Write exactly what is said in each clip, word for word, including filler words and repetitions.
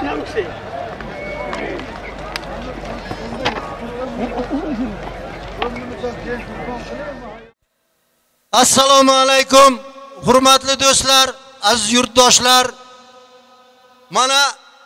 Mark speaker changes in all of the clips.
Speaker 1: Assalomu alaykum, hurmatli do'stlar, aziz yurtdoshlar. Mana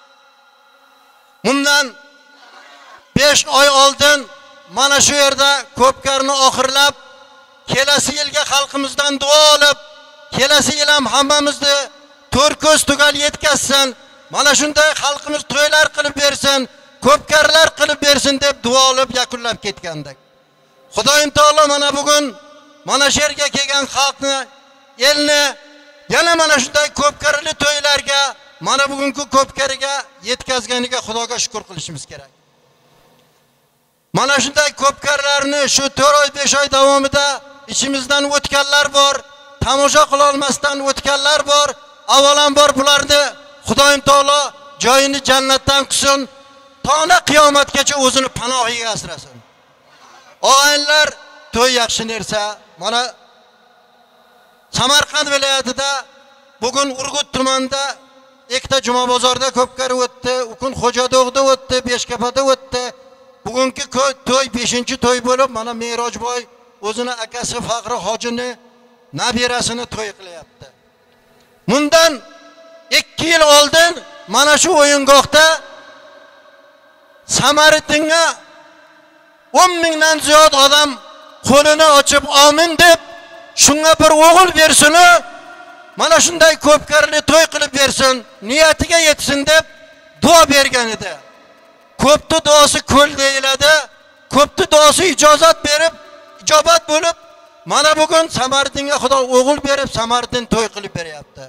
Speaker 1: bundan besh oy oldin mana shu yerda ko'pkarni oxirlab, kelasi yilga xalqimizdan duo olib, kelasi yil ham hammamizni to'rko'z tugal yetkazsin. Mana shunday xalqimiz to'ylar qilib bersin, ko'pkarlar qilib bersin deb duo olib yakunlab ketgandik. Xudoyim taolo mana bugun mana shu yerga kelgan xalqni, elni yana mana shunday ko'pkarli to'ylarga, mana bugungi ko'pkariga yetkazganiga Xudoga shukr qilishimiz kerak. Mana shunday ko'pkarlarni shu to'rt oy besh oy davomida ichimizdan o'tganlar bor, tomosha qila olmasdan o'tganlar bor. Avvalambor bularni Xudoyim taolo joyini jannatdan qilsin, tona qiyomatgacha o'zini panohiga asrasin. Og'aylar to'y yaxshi narsa. Mana Samarqand viloyatida bugun Urgut tumanida ikkita juma bozorda ko'pkari o'tdi, ukun Xo'jadog'da o'tdi, Beshkapada o'tdi. Bugungi to'y beshinchi to'y bo'lib, mana Merojboy o'zini akasi Faqri hojini nabirasini to'y qilyapti. Bundan ikki yil oldin mana shu o'yingohda Samaritinga o'n mingdan ziyod odam qo'lini ochib amin deb, shunga bir o'g'il bersin, mana shunday ko'pkarli to'y qilib bersin, niyatiga yetsin deb duo bergan edi. Ko'pti duosi ko'l deyiladi. Ko'pti duosi ijozat berib, ijobat bo'lib, mana bugun Samaritinga Xudo o'g'il berib, Samaritin to'y qilib beryapti.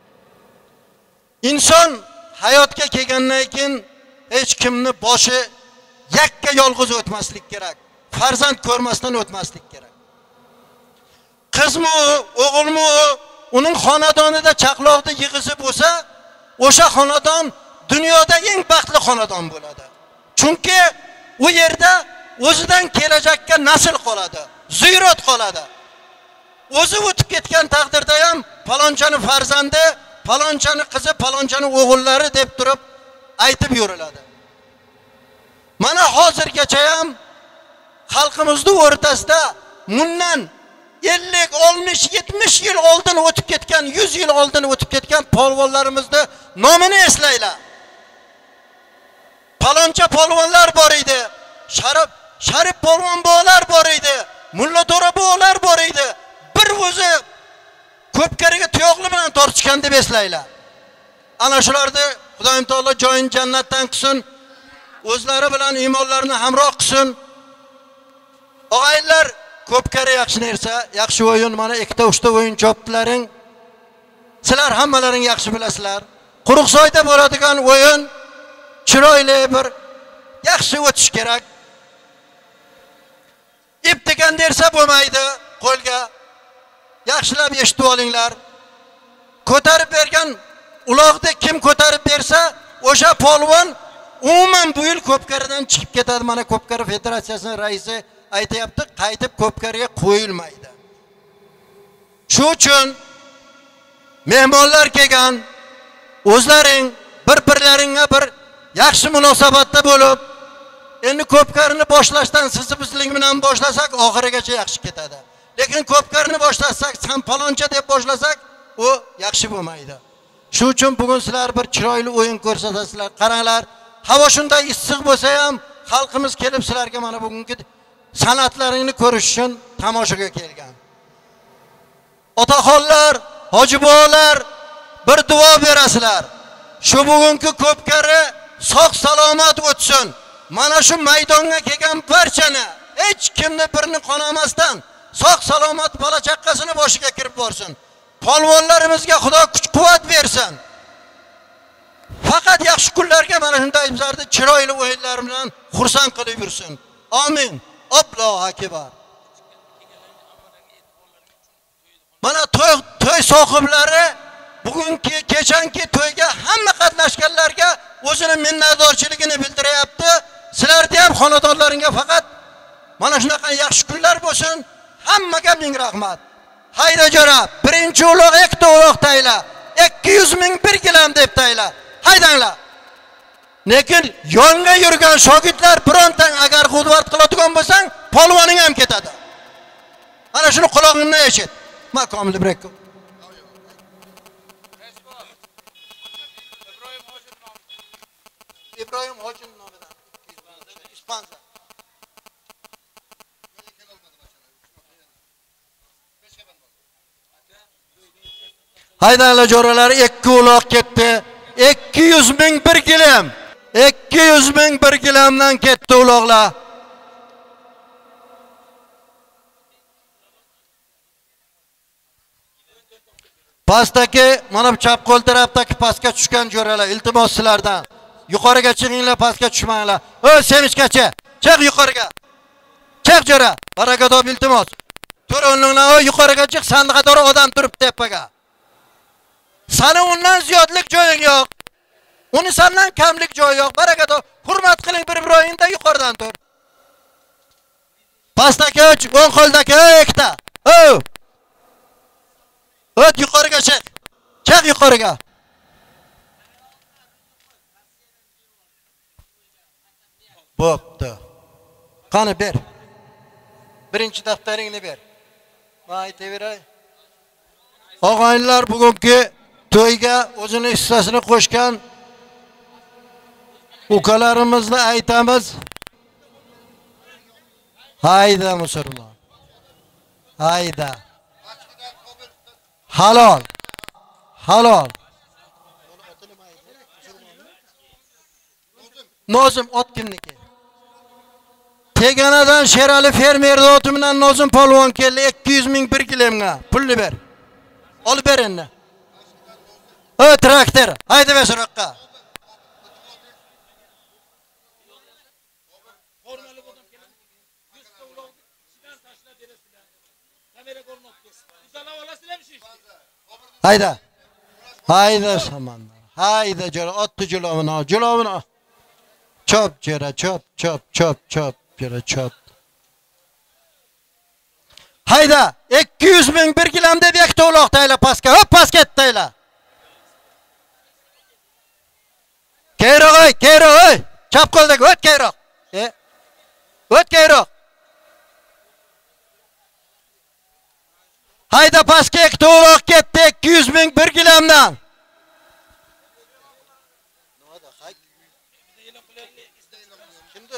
Speaker 1: Inson hayotga kelgandan keyin hech kimni boshi yakka yolg'iz o'tmaslik kerak. Farzand ko'rmasdan o'tmaslik kerak. Qizmi, o'g'ilmi, uning xonadonida chaqloqda yig'isi bo'lsa, o'sha xonadon dunyoda eng baxtli xonadon bo'ladi. Chunki u yerda o'zidan kelajakka nasl qoladi, ziyrat qoladi. O'zi o'tib ketgan taqdirda ham falonchani farzandi, falonchani qizi, falonchani o'g'illari deb turib aytib yuriladi. Mana hozirgacha ham xalqimizning o'rtasida bundan ellik, oltmish, yetmish yil oldin o'tib ketgan, yuz yil oldin o'tib ketgan polvonlarimizni nomini eslaylar. Faloncha polvonlar bor edi, Sharif, Sharif polvon bo'lar bor edi, Mulla To'ra bo'lar bor edi. Bir o'zi ko'pkariga tuyoqli bilan tortishgan deb eslaylar. Ana shularni Xudoyim taolo joyini jannatdan qilsin, o'zlari bilan iymonlarini hamroh qilsin. Og'aylar, ko'pkari yaxshi narsa, yaxshi o'yin, mana ikkita uchta o'yin chopdilaring. Sizlar hammalaring yaxshi bilasizlar. Quruqsoyda bo'ladigan o'yin chiroyli bir yaxshi o'tish kerak. Ip degan narsa bo'lmaydi qo'lga. Yaxshilab eshitib olinglar. Ko'tarib bergan uloqni kim ko'tarib bersa, o'sha polvon umuman bu yil ko'pkaridan chiqib ketadi. Mana Ko'pkari federatsiyasining raisi aytayapti, qaytib ko'pkariga qo'yilmaydi. Shu uchun mehmonlar kelgan, o'zlaring bir-birlaringga bir yaxshi munosabatda bo'lib, endi ko'pkarini boshlashdan sizni bizlik bilan boshlasak oxirigacha yaxshi ketadi. Lekin ko'pkarini boshlasak, san paloncha deb boshlasak, u yaxshi bo'lmaydi. Shu uchun bugun sizlar bir chiroyli o'yin ko'rsatasizlar. Qaranglar, havo shunday issiq bo'lsa ham xalqimiz kelib sizlarga mana bugungi san'atlaringni ko'rish uchun tomoshaga kelgan. Otaxonlar, hojibolar bir duo berasizlar. Shu bugungi ko'pkari sog' salomat o'tsin. Mana shu maydonga kelgan barchani, hech kimni birini qonamasdan sog' salomat bola chaqqasini boshiga kirib borsin. Polvonlarimizga Xudo kuch-quvvat bersin. Faqat yaxshi kunlarga mana shunday bizlarni chiroyli o'yinlar bilan xursand qilib yursin. Amin. Allohu akbar. Mana to'y to'y sohiblari bugungi kechanki to'yga hamma qatnashganlarga o'zining minnatdorchiligini bildiryapti. Sizlarga ham xonadonlaringga faqat mana shunaqa yaxshi kunlar bo'lsin. Hammaga ming rahmat. Hayda jarab, birinchi uloq ikkita uloq tayla, ikki yuz ming bir gilam deb tayla. Haydanglar. Lekin yonga yurgan shogirdlar birontang agar xudvat qiladigan bo'lsang, polvoning ham ketadi. Mana shuni quloqingdan eshit. Makomli brek. İbrahim Hoca nomidan İspanza. Haydanglar jo'ralar, ikki uloq ketdi. ikki yuz ming bir gilam. ikki yuz ming bir gilamdan ketdi uloqlar. Pastdagi, mana bu chap qo'l tarafdagi pastga tushgan jo'ralar, iltimos sizlardan. Yuqoriga chiqinglar, pastga tushmanglar. O'y, semishgacha. Chiq yuqoriga. Chiq jo'ra. Barakatob iltimos. Tur o'rningdan o'y yuqoriga chiq, sandiqqa doğru odam turibdi tepaga. Sana undan ziyodlik joying yo'q. Uni sandan kamlik joyi yo'q. Barakatob. Hurmat qiling bir-biringizda yuqoridan tur. Pastdagi o'ch, o'ng qo'ldagi ikkita. O'y. O't yuqoriga chiq. Chiq yuqoriga. Bo'pti. Qani ber. Birinchi daftaringni ber. Men aytaveray. Og'aylar bugungi to'yga o'zini hissasini qo'shgan ukalarimizni aytamiz. Hayda musulmon. Hayda. Halol. Halol. Nozim ot kimniki? Teganadan Sherali fermerning oti bilan Nozim polvon keldi ikki yuz ming bir gilamga. Pulni ber. Olib ber endi. O traktor, haydi ver so'roqqa. Hayda. Hayda samanlar. Hayda jo'ra, otni julovini, julovini. Chop jo'ra, chop, chop, chop, chop, jo'ra, chop. Hayda, ikki yuz ming bir gilam deb yakta uloq tayla pastga, hop pastga tayla. Keyroq oy, keyroq oy. Chap qo'ldagi o't keyroq. E? O't keyroq. Hayda pastga ikkita uloq ketdi ikki yuz ming bir gilamdan. Kimdi?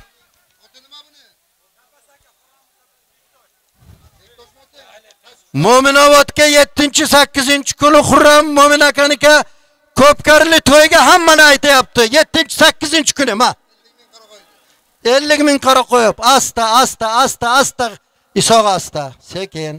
Speaker 1: Mo'minovodga yettinchi sakkizinchi kuni Xurram Mo'min akanika Ko'pkarli to'yga hammani aytayapti. yettinchi sakkizinchi kuni ma. ellik ming qara qo'yib, asta, asta, asta, asta, isoq asta, sekin.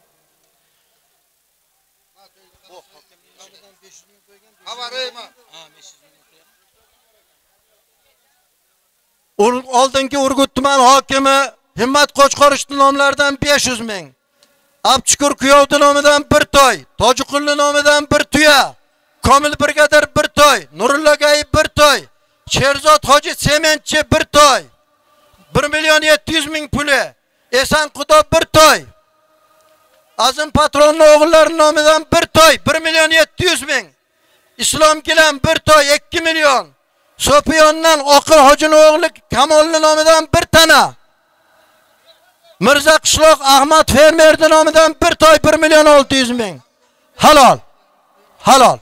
Speaker 1: Oldingi Urgut tuman hokimi Himmat Qo'chqorishning nomlaridan besh yuz ming. Abchukur Kuyovning nomidan bir to'y, Tojiqulli nomidan bir tuya, Komil brigadir bir to'y, Nurulla G'ayib bir to'y, Sherzod Hoji Sementchi bir to'y, bir million yetti yuz ming puli, Esan Xudo bir to'y, Azim Patronning o'g'illarining nomidan bir to'y, bir million yetti yuz ming, Islom Gilam bir to'y, ikki million, Sopiyondan Oqil Hojining o'g'li Kamolning nomidan bir tana, Mirza Qishloq Ahmad fermerning nomidan bir to'y, bir million olti yuz ming. Halol. Halol.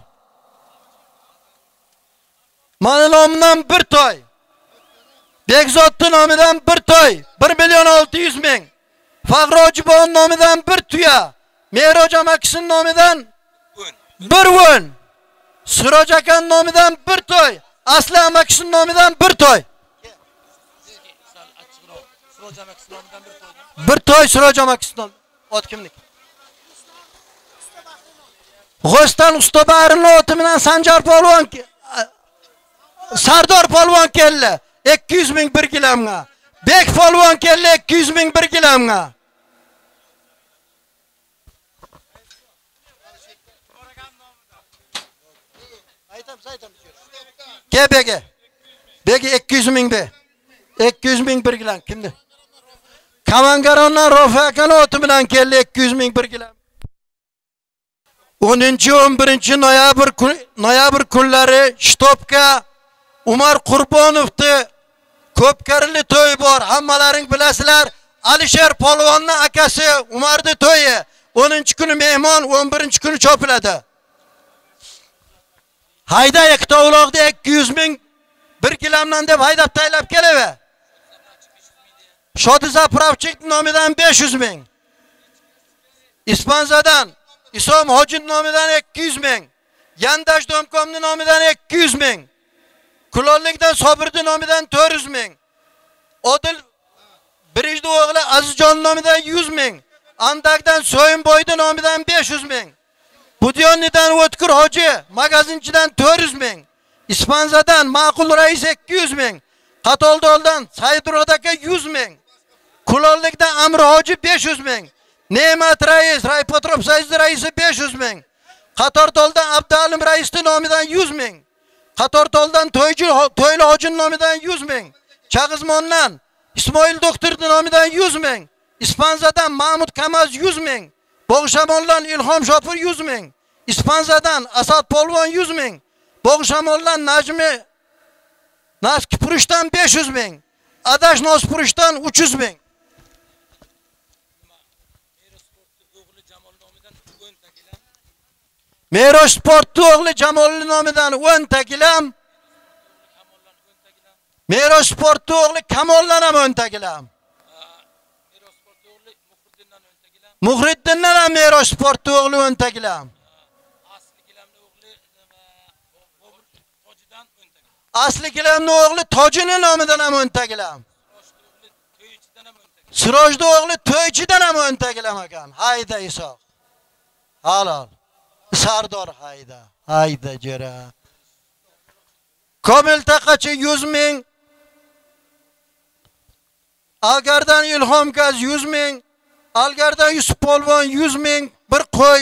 Speaker 1: Mani nomidan bir to'y. Bekzodning nomidan bir to'y, bir million olti yuz ming. Fag'ri Hojibon nomidan bir tuya, Mehroj amakisining nomidan bir o'n. Siroj akan nomidan bir to'y, Asli amakisining nomidan bir to'y. Bir to'y Siroj amakisining ot kimniki? G'ostan Ustobarining oti bilan Sanjar polvon, Sardor polvon keldi ikki yuz ming bir gilamga. Bek polvon keldi ikki yuz ming bir gilamga. Aytamiz, aytamiz. Kebege. Begi ikki yuz ming be. ikki yuz ming bir gilam kimdi? Kamangarondan Rofi akaning oti bilan keldi ikki yuz ming bir gilam. o'ninchi o'n birinchi noyabr noyabr kunlari Shtopga Umar Qurbonovni ko'pkarili to'y bor. Hammalaring bilasizlar. Alisher Polvonning akasi Umarning to'yi o'ninchi kuni mehmon, o'n birinchi kuni chopiladi. Hayda Yaktovloqda ikki yuz ming bir kilamdan deb haydab taylab kelave. Shodi Zapravchik nomidan besh yuz ming. Ispanzadan Isom Hojin nomidan ikki yuz ming. Yandash Domkomning nomidan ikki yuz ming. Kulollikdan Sobirning nomidan to'rt yuz ming. Odil Birinchi o'g'li Azizjon nomidan yuz ming. Andakdan Soyinboyning nomidan besh yuz ming. Budyonnidan O'tkir Hoji magazinchidan to'rt yuz ming. Ispanzadan Ma'qul Rais ikki yuz ming. Qatoldoldan Saidrod aka yuz ming. Kulollikdan Amr Hoji besh yuz ming. Ne'mat Rais, Raypotrop sayzi raisi besh yuz ming. Qatortoldan Abdalim Raisning nomidan yuz ming. Qatortoldan To'ychi To'yli Hojining nomidan yuz ming. Chag'izmondan İsmoil Doktorning nomidan yuz ming. Ispanzadan Mahmud Kamaz yuz ming. Bog'shamoldan Ilhom Shopur yuz ming. Ispanzadan Asad Polvon yuz ming. Bog'shamoldan Najmi Naskipurishdan besh yuz ming. Adash Nospurishdan uch yuz ming. Merosh Sportning o'g'li Jamolning nomidan o'n ta gilam. Merosh Sportning o'g'li Kamoldan ham o'n ta gilam. Muhriddindan ham Merosh Sportning o'g'li o'n ta gilam. Asli gilamning o'g'li Tojining nomidan ham o'n ta gilam. Sirojning o'g'li To'ychidan ham o'n ta gilam ekan. Hayda Isoq. Halol. Sardor hayda. Hayda jira. Komil Taqachi yuz ming. Algardan Ilhom Gaz yuz ming. Algardan Yusuf Polvon yuz ming. Bir qo'y.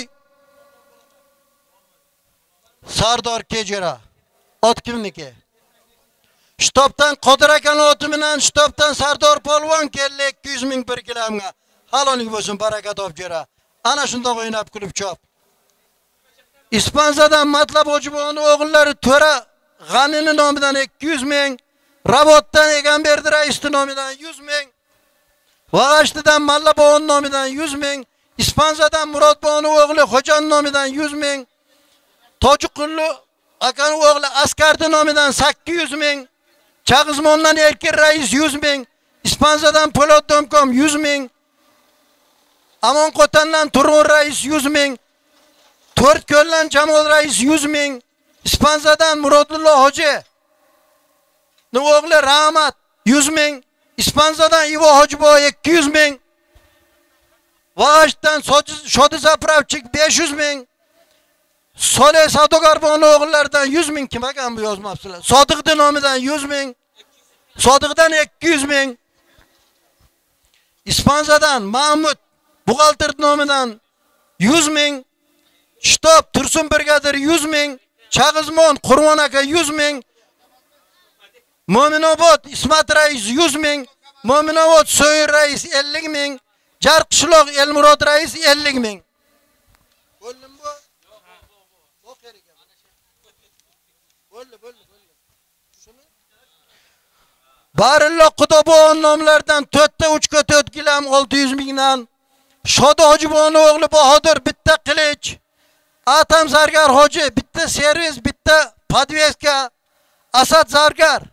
Speaker 1: Sardor Kejira. Ot kimniki? Shtobdan Qodir akaning oti bilan shtobdan Sardor Polvon keldi ikki yuz ming bir kilomga. Halolik bo'lsin, baraka top jira. Ana shundoq o'ynab kulib chop. Ispanzadan Matlab Hojiboyning o'g'illari To'ra G'anining nomidan ikki yuz ming. Rabotdan Egamberdi Raisning nomidan yuz ming. Vag'ashtidan Mallabovning nomidan yuz ming. Ispanzadan Murodboyning o'g'li Xo'jon nomidan yuz ming. Tojiqulli akaning o'g'li Askardi nomidan sakkiz yuz ming. Chag'izmondan Erkin Rais yuz ming. Ispanzadan Po'lat Domkom yuz ming. Amonqo'tandan Turg'un Rais yuz ming. To'rt ko'ldan Jamol Rais yuz ming. Ispanzadan Murodullo Hoji o'g'li Rahmat yuz ming. Ispanzadan Ivo Hojiboy ikki yuz ming. Vag'ashdan Shodi Zapravchik besh yuz ming. Soleh Savdogarboyning o'g'illaridan yuz ming. Kim ekan bu yozmabsizlar? Sodiqning nomidan yuz ming. Sodiqdan ikki yuz ming. Ispanzadan Mahmud buxgalter nomidan yuz ming. Shtob Tursun brigadir yuz ming. Chag'izmon Qurvon aka yuz ming. Mo'minobod Ismat Rais yuz ming. Mo'minobod So'yin Rais ellik ming. Jarqishloq Elmurod Rais ellik ming. Bo'ldim bu? Yo'q ekan. Bo'ldi, bo'ldi, bo'ldi. Shuni? Barillo Qudobon nomlaridan to'rtta uch ga to'rt gilam olti yuz mingdan. Shodi Hojiboyning o'g'li Bahodir bitta qilich. Atam Zargar Hoji bitta servis, bitta podveska. Asad Zargar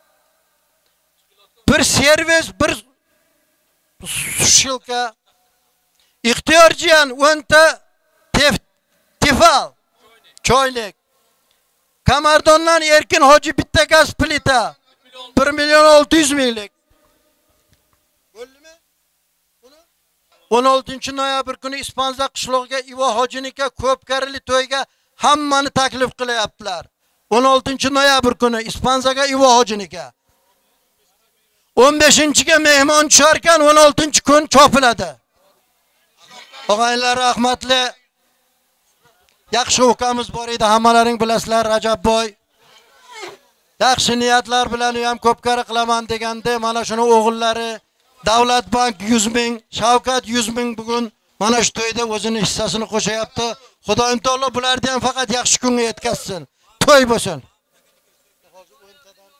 Speaker 1: bir servis, bir shilka. Ixtiyorjiyan o'n ta tifal choylik. Kamardondan Erkin Hoji bitta gaz plita bir million olti yuz minglik. Bo'ldimi? Buni o'n oltinchi noyabr kuni Ispanza qishlog'iga Ivo Hojinika ko'pkarili to'yga hammani taklif qilyaptilar. o'n oltinchi noyabr kuni Ispanzaga Ivo Hojinika. o'n beshinchiga mehmon tushar ekan, o'n oltinchi kun chopiladi. Og'aylar rahmatli. Yaxshi ukamiz bor edi, hammalaring bilasizlar, Rajabboy. Yaxshi niyatlar bilan ham ko'pkari qilaman deganda, mana shuni o'g'illari Davlat bank yuz ming, Shavkat yuz ming bugun mana shu to'yda o'zini hissasini qo'shayapti. Xudoyim taolo bularni ham faqat yaxshi kunga yetkazsin. To'y bo'lsin.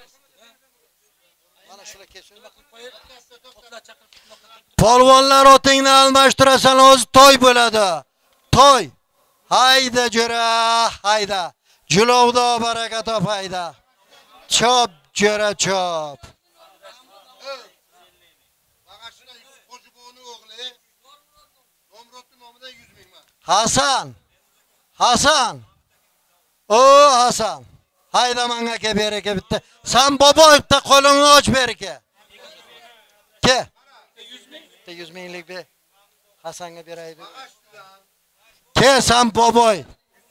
Speaker 1: Polvonlar otingni almashtirasan, o'zi to'y bo'ladi. To'y. Hayda jo'ra, hayda. Julovda baraka top hayda. Chop jo'ra chop. Hasan. Hasan. O Hasan. Hayda manga ke bereke bitti. Sen boboyda qo'lingni och bereke. Ke. yüz minglik bir Hasan'a beraydi. Ke sen boboy.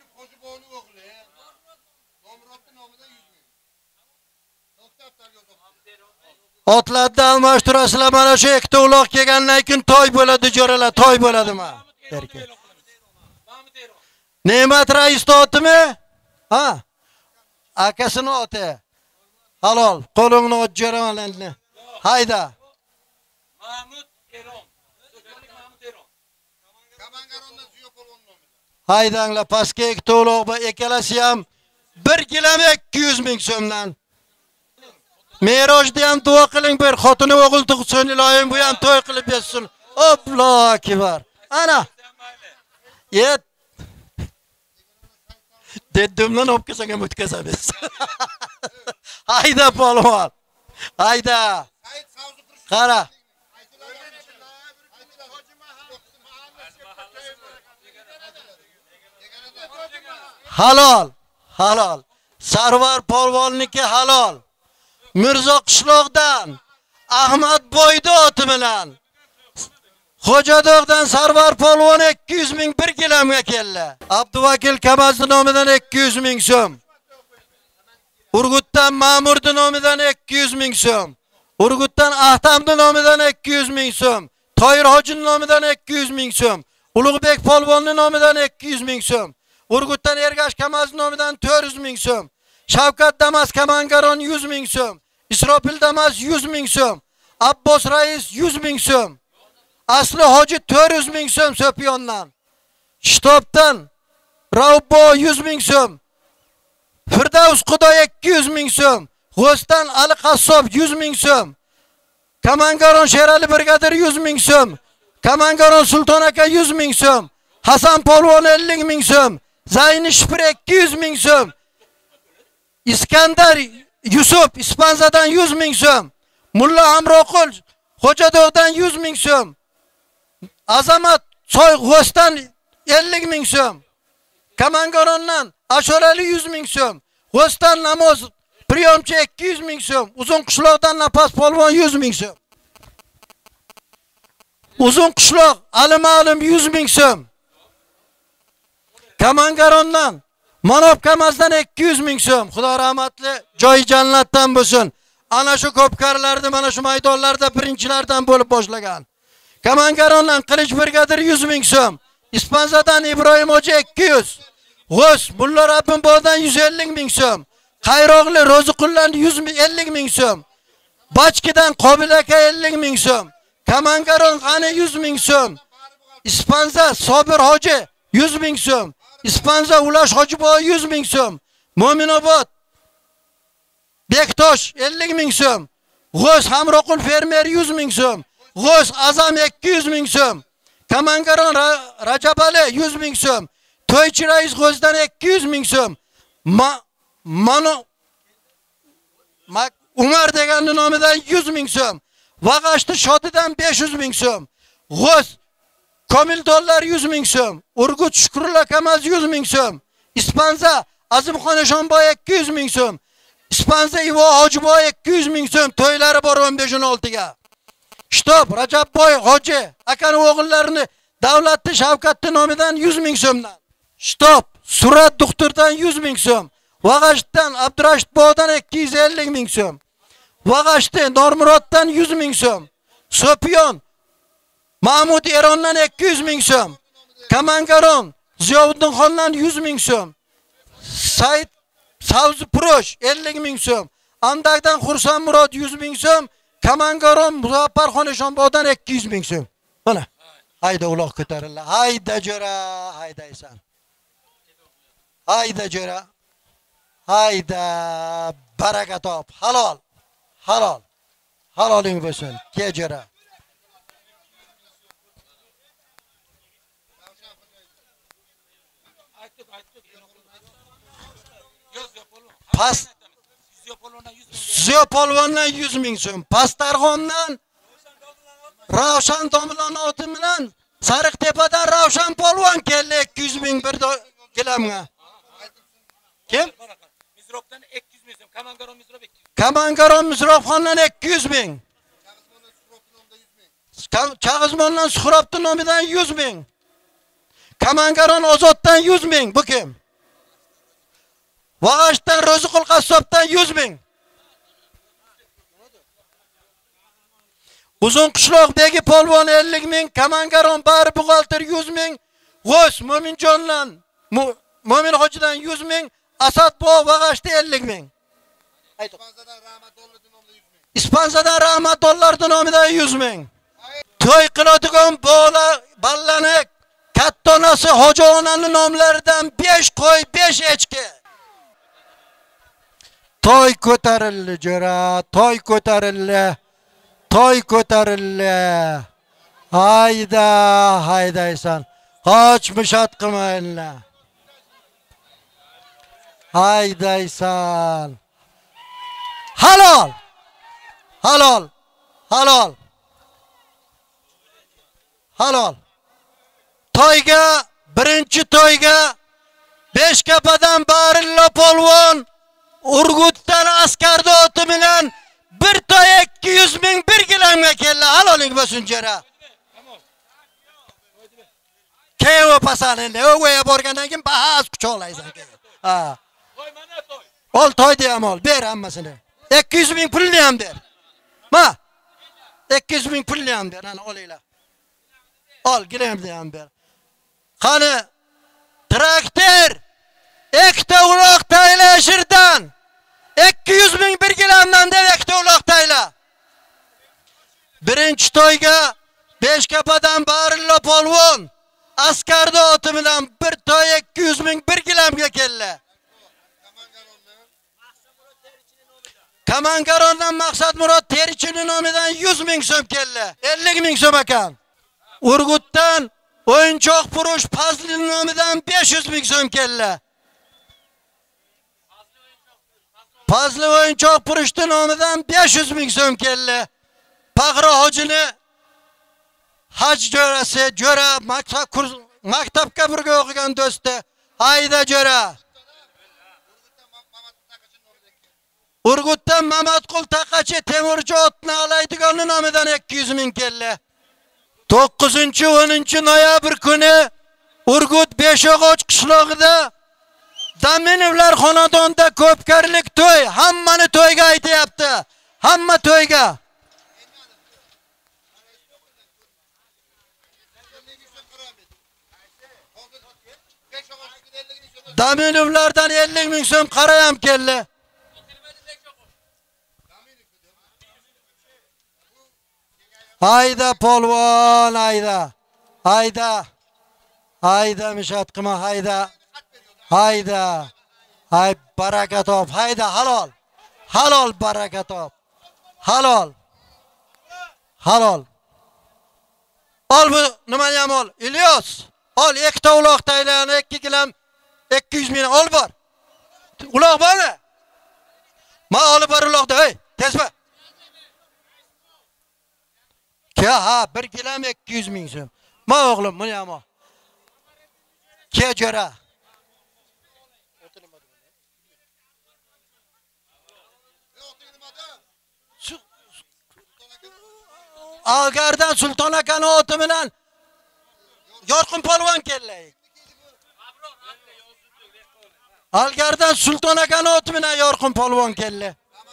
Speaker 1: Otlarda almashtirasizlar, mana shu ikkita uloq kelgandan keyin to'y bo'ladi, jo'ralar, to'y bo'ladimi? Berke. Ne'mat raisni otimi? Ha? Akasini oti. Halol, qo'lingni och jo'ralarni. Hayda. Mahmud Eron. Mahmud Eron. Kamangarondan suyo polvon nomida. Haydanglar, pastga ikkita uloq va ikkalasi ham bir gilam ikki yuz ming so'mdan. Merojda ham duo qiling, bir xotini o'g'il tug'sin, iloyim bu ham to'y qilib bersin. Allohu akbar. Ana. Yet. Dedimdan olib kelsak ham o'tkazamiz. Hayda polvon. Hayda. Qara. Halol, halol. Sarvar polvonniki halol. Mirzo qishloqdan Ahmad Boyda oti bilan Xo'jadog'dan Sarvar polvon ikki yuz ming bir gilamga keldi. Abduvakil Kamazli nomidan ikki yuz ming so'm. Urgutdan Ma'murdi nomidan ikki yuz ming so'm. Urgutdan Ahtamdi nomidan ikki yuz ming so'm. Toyir Hoji nomidan ikki yuz ming so'm. Ulug'bek polvonni nomidan ikki yuz ming so'm. Urgutdan Ergash Kamazli nomidan to'rt yuz ming so'm. Shavkat Damas Kamangaron yuz ming so'm. İsrofil Damas yuz ming so'm. Abbos Rais yuz ming so'm. Asli Hoji to'rt yuz ming so'm Sopiyondan. Shtobdan Ravbo yuz ming so'm. Firdavs Xudo ikki yuz ming so'm. G'o'stan Ali Qassob yuz ming so'm. Kamangaron Sherali brigadir yuz ming so'm. Kamangaron Sulton aka yuz ming so'm. Hasan polvon ellik ming so'm. Zayni Shipir ikki yuz ming so'm. İskandar Yusuf İspanzadan yuz ming so'm. Mulla Amroqul Xo'jadog'dan yuz ming so'm. Azamat Soy G'o'stan ellik ming so'm. Kamangarondan Ashorali yuz ming so'm. G'o'stan Namoz Priyomchi ikki yuz ming so'm. Uzun qishloqdan Napas polvon yuz ming so'm. Uzun qishloq Ali Ma'lum yuz ming so'm. Kamangarondan Manob Kamazdan ikki yuz ming so'm. Xudo rahmatli, joyi jannatdan bo'lsin. Ana shu ko'pkarlarda, mana shu maydonlarda birinchilardan bo'lib boshlagan. Kamangarondan Qilich brigadir yuz ming so'm. Ispanzadan Ibrohim Hoji ikki yuz. G'o's Mulla Rabbimbodan yuz ellik ming so'm. Qayroqli Ro'ziqullan yuz ellik ming so'm. Bachkidan Qobil aka ellik ming so'm. Kamangaron G'ani yuz ming so'm. Ispanza Sobir Hoji yuz ming so'm. İspanza Ulash Hojiboy yuz ming so'm. Mo'minobod Bektosh ellik ming so'm. G'o's Hamroqul fermer yuz ming so'm. G'o's Azam ikki yuz ming so'm. Kamangaron Ra Rajabali yuz ming so'm. To'ychi rais G'o'zdan ikki yuz ming so'm. Ma Mano Mak Umar degan nomidan yuz ming so'm. Vag'ashti Shodidan besh yuz ming so'm. G'o's Komil dollar yuz ming so'm. Urgut Shukrullo Kamaz yuz ming so'm. Ispanza Azimxon Eshonboy ikki yuz ming so'm. Ispanza Ivo Hojiboy ikki yuz ming so'm. To'ylari bor o'n besh o'n olti ga. Shtob Rajabboy Hoji akani o'g'illarini davlatni Shavkatni nomidan yuz ming so'mdan. Shtob Surat doktordan yuz ming so'm. Vag'ashdan Abdurashid Bodan ikki yuz ellik ming so'm. Vag'ashti Normuroddan yuz ming so'm. Sopiyon Mahmud Erondan ikki yuz ming so'm. Kamangaron Ziyovuddin Xondan yuz ming so'm. Said Savzi Prosh ellik ming so'm. Andakdan Xursan Murod yuz ming so'm. Kamangaron Muzaffarxon Eshonboydan ikki yuz ming so'm. Mana. Hayda uloq ko'tarildi. Hayda jo'ra, haydaysan. Hayda jo'ra. Hayda baraka top. Halol. Halol. Haloling bo'lsin. Kejara. Past Ziyopolvondan yuz ming so'm. Pastarg'omdan Ravshan Domlon oti bilan Sariqtepadan Ravshan polvon keldi ikki yuz ming bir gilamga. Kim?
Speaker 2: Mizropdan ikki yuz ming so'm. Kamangaron Mizrop ikki yuz.
Speaker 1: Kamangaron Mizropxondan ikki yuz ming. Chag'izmondan Suhrobning nomidan yuz ming. Kamangaron Ozoddan yuz ming. Bu kim? Vag'ashdan Ro'ziqul Qassobdan yuz ming. Uzun qishloq begi polvon ellik ming, Kamangaron bari buxgalter yuz ming, G'o's Mo'minjondan Mo'min hojidan yuz ming, Asadbo Vag'ashda ellik ming.
Speaker 3: İspanzadan Rahmat Dollar'dan nomidan yuz ming.
Speaker 1: Ispanzadan Rahmat Dollar'dan nomidan yuz ming. To'y qiladigan bola ballani katta onasi Hoji onaning nomlaridan besh qo'y, besh echki. To'y ko'tarildi jo'ra, to'y ko'tarildi. To'y ko'tarildi. Hayda, haydaysan. Qochmishat qilmayinlar. Haydaysan. Halol. Halol. Halol. Halol. To'yga, birinchi to'yga Beshkapadan Barilla polvon Urgutdan askarda oti bilan bir to'y ikki yuz ming bir gilamga keldi. Haloling bo'lsin jo'ra. Keyo pasanini o'g'aya borgandan keyin bahas quchoqlaysan. Ha.
Speaker 2: To'y mana to'y.
Speaker 1: Ol to'yni ham ol, ber hammasini. ikki yuz ming pulni ham ber. Ma. ikki yuz ming pulni ham ber, ana olinglar. Ol, gilamni ham ber. Qani traktor ikkita uloq taylashirdan ikki yuz ming bir gilamdan deb ikkita uloq tayla. Birinchi to'yga Beshkapadan Barilla polvon askarda oti bilan bir to'y ikki yuz ming bir gilamga keldi. Kamangarondan Maqsad Murod Terichining nomidan yuz ming so'm keldi. ellik ming so'm ekan. Urgutdan O'yinchoq Purush Fazlining nomidan besh yuz ming so'm keldi. Fazli O'yinchoq Purushning nomidan besh yuz ming so'm keldi. Pag'ri hojini haj jo'rasi, jo'ra maktab maktabga birga o'qigan do'sti. Hayda jo'ra. Urgutdan Mamatqul Taqachi Temurchi otni alaydiganning nomidan ikki yuz ming keldi. to'qqizinchi o'ninchi noyabr kuni Urgut Beshog'och qishlog'ida Daminovlar xonadonida ko'pkarlik to'y, hammani to'yga aytayapti. Hamma to'yga. Daminovlardan ellik ming so'm qarayam keldi. Hayda polvon, hayda. Hayda. Hayda mishat qilma, hayda. Hayda. Hay baraka top, hayda halol. Halol baraka top. Halol. Halol. Ol bu nimani ham ol. İlyos. Ol ikkita uloq taylani ikki gilam ikki yuz ming ol bor. Uloq bormi? Ma olib bor uloqda, hey, tezma. Ke ha bir gilam ikki yuz ming so'm. Ma o'g'lim, buni ham ol. Ke jo'ra. Algardan Sulton akaning oti bilan Yorqin polvon keldi. Algardan Sulton akaning oti bilan Yorqin polvon keldi.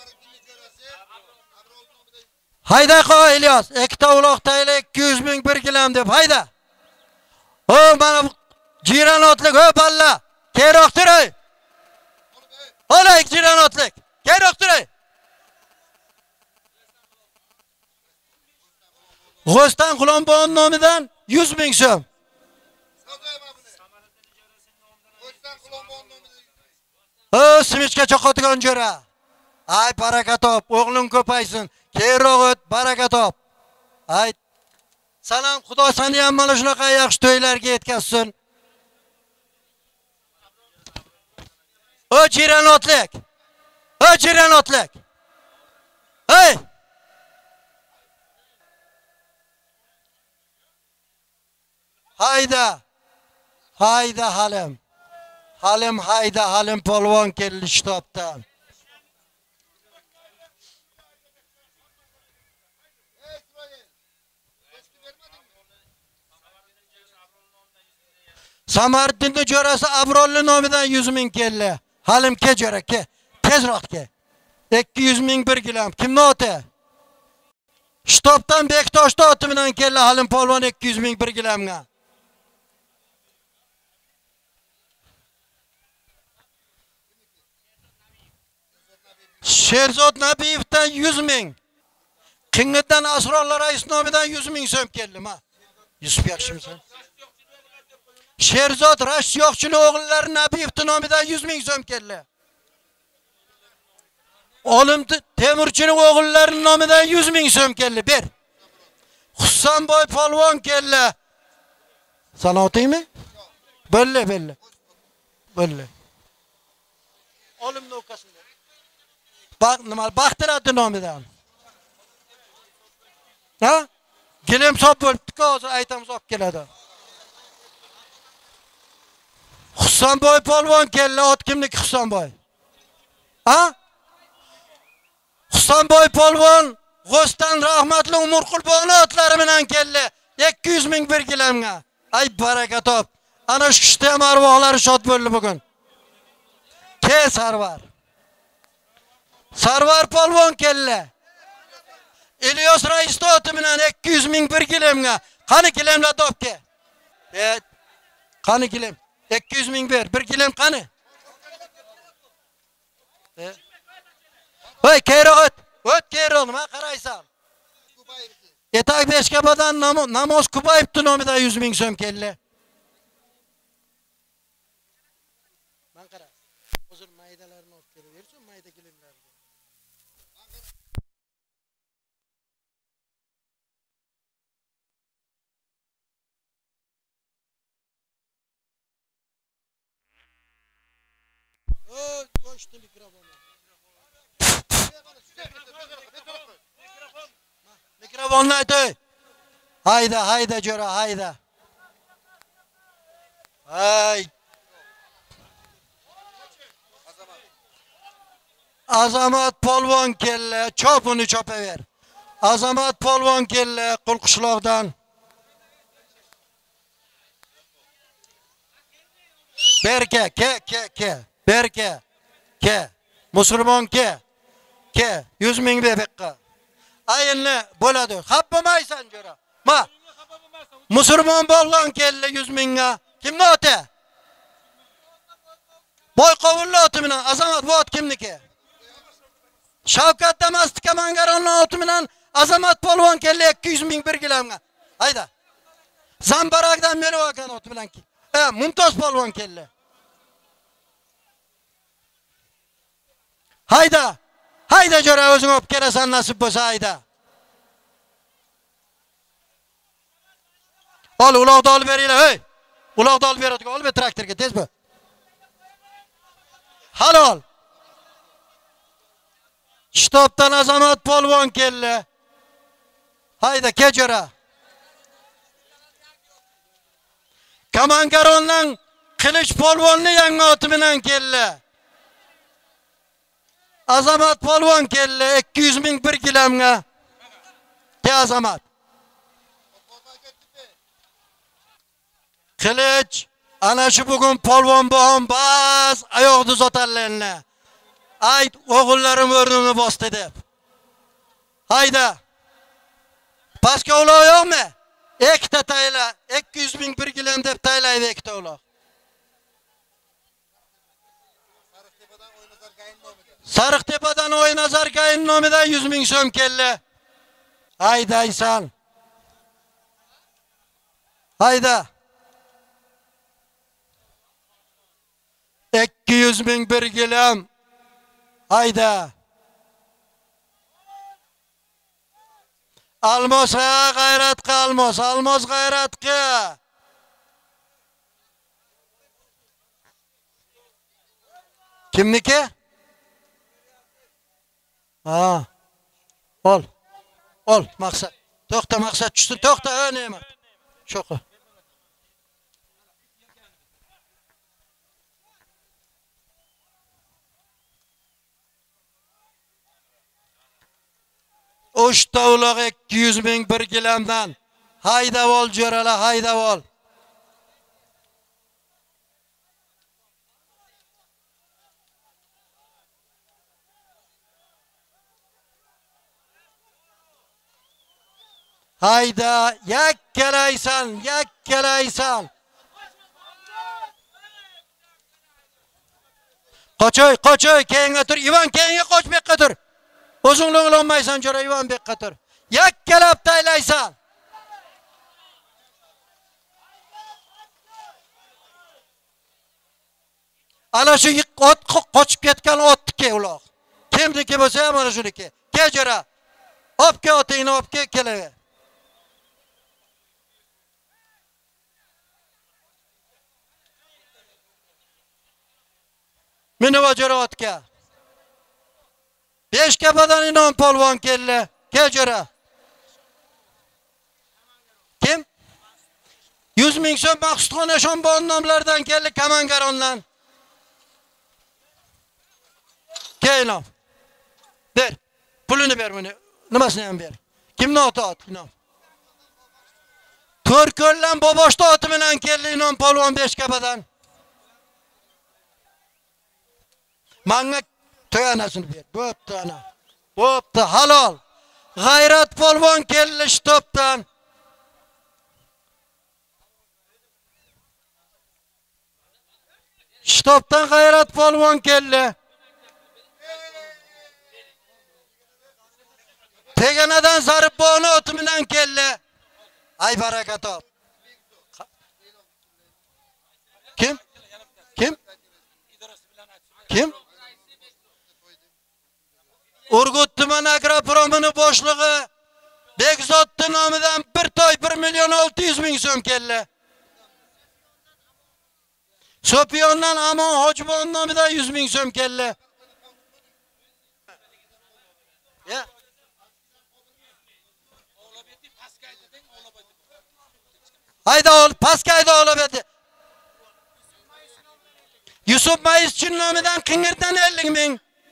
Speaker 1: Hayda qo'y İlyos, ikkita uloq tayla ikki yuz ming bir gilam deb hayda. O mana jiran otlik, o balla. Keyroq turay. Olay jiran otlik. Keyroq turay. G'o'stan Qulombon nomidan yuz ming so'm. O simichga cho'qotgan jo'ra. Ay baraka top, o'g'ling ko'paysin. Keyinroq o't, baraka top. Ay Salam, Xudo seni ham mana shunaqa yaxshi to'ylarga yetkazsin. O jiranotlik. O jiranotlik. Hey! Hayda. Hayda Halim. Halim hayda Halim polvon keldi shtobdan. Samarqandning jo'rasi Abrolli nomidan yuz ming keldi. Halim ke jo'ra ke. Tezroq ke. ikki yuz ming bir gilam. Kimni oti? Shtobdan Bektoshda oti bilan keldi Halim polvon ikki yuz ming bir gilamga. Sherzod Nabiyevdan yuz ming. Qing'itdan Asrorlar rais nomidan yuz ming so'm keldi ma. Yusuf yaxshimisan? Sherzod Rash yo'qchining o'g'illari Nabiyev nomidan yuz ming so'm keldi. Olim Temurchining o'g'illari nomidan yuz ming so'm keldi. Ber. Husanboy polvon keldi. Sanotingmi? Belle belle. Belle. Olimning o'kasida. Bak nima Baxtirat nomidan. Ha? Gilim sop bo'libdi-ku, hozir aytamiz olib keladi. Husanboy polvon keldi, ot kimniki Husanboy? Ha? Husanboy polvon G'ostan rahmatli Umur Qurboni otlari bilan keldi. ikki yuz ming bir gilamga. Ay baraka top. Ana shu ishda ham arvohlari shod bo'ldi bugun. Ke Sarvar. Sarvar polvon keldi. Ilyos rais oti bilan ikki yuz ming bir gilamga. Qani gilamlar topke. Evet. Qani gilam? ikki yuz ming ber. bir gilam qani? Evet. Voy, keyroq o't. O't keyroq, nima qaraysan? Etak Beshkabadan Namoz Kubayev nomidan yuz ming so'm keldi. Men qara. Hozir maydalarni olib kelaversin, mayda gilamlarni. Oy, qo'shdi mikrofonni. Mikrofonni aytay. Hayda, hayda jo'ra, hayda. Hay. Azamat polvon keldi, chop uni chopaver. Azamat polvon keldi Qulqishloqdan. Berke, ke, ke, ke. Berke, ke. Musulmon ke. Ke, yuz ming bebekka. Ayinli bo'ladi. Xap bo'lmaysan jo'ra. Ma. Musulmon bo'lgan keldi yuz mingga. Kimni oti? Boy qovulli oti bilan Azamat bu ot kimniki? Shavkat Damastik Kamangaronning oti bilan Azamat polvon keldi ikki yuz ming bir gilamga. Hayda. Zambarakdan Merovakan oti bilan ki. E, Mumtoz polvon keldi. Hayda. Hayda jo'ra, o'zing olib kelasan nasib bo'lsa hayda. Ol, uloqni olib beringlar, hey. Uloqni olib beradigan, olib ber traktorga, tez bo'l. Halol. Shtobdan Azamat polvon keldi. Hayda, ke jo'ra. Kamangarondan Qilich polvonni yangi oti bilan keldi. Azamat polvon keldi ikki yuz ming bir gilamga. Ke Azamat. Qilich ana shu bugun polvon bo'hon bas oyoqni zotarlarni. Ayt o'g'illarim o'rnini bosdi deb. Hayda. Pastga uloq yo'qmi? Ikkita tayla ikki yuz ming bir gilam deb taylaydi ikkita uloq. Sariqtepadan O'ynazar Gayin nomidan yuz ming so'm keldi. Haydaysan. Hayda. ikki yuz ming bir gilam. Hayda. Almos ha g'ayratga almos, almos g'ayratga. Kimniki? Ha. Ol. Ol maqsad. To'xta maqsad tushsin. To'xta ha nima? Sho'qi. Uch tavloq ikki yuz ming bir gilamdan. Haydab ol jo'rala, haydab ol. Hayda, yakkalaysan, yakkalaysan. Qochoy, qochoy, keyinga tur. Ivan keyinga qoch, bekqa tur. O'zing olmaysan jo'ra, Ivan bekqa tur. Yakkalab taylaysan. Ana shu ot qochib ketgan otniki uloq. Kimniki bo'lsa ham mana shuniki. Kel jo'ra. Opke otingni opke kelaver. Meni vajara otga. besh kapadan inom polvon keldi. Kel jo'ra. Kim? yuz ming so'm Maqsudxon Eshonbon nomlaridan keldi Kamangarondan. Kelam. Ber. Pulini ber buni. Nimasini ham ber. Kimni oti ot? Inom. To'rko'ldan Boboshda oti bilan keldi inom polvon besh kapadan. Manga to'yanasini ber. Bo'pti ana. Bo'pti, halol. G'ayrat polvon keldi Shtobdan. Shtobdan G'ayrat polvon keldi. Teganadan Zaribbo'ni oti bilan keldi. Ay baraka top. Kim? Kim? Kim? Urgut tuman agropromining boshlig'i Bekzodning nomidan bir toy bir million olti yuz ming so'm keldi. Sopiyondan Amon Hojibon nomidan yuz ming so'm keldi. Ya. Hayda ol, paskayda olabedi. Yusuf Mayischin nomidan Qingirdan ellik ming.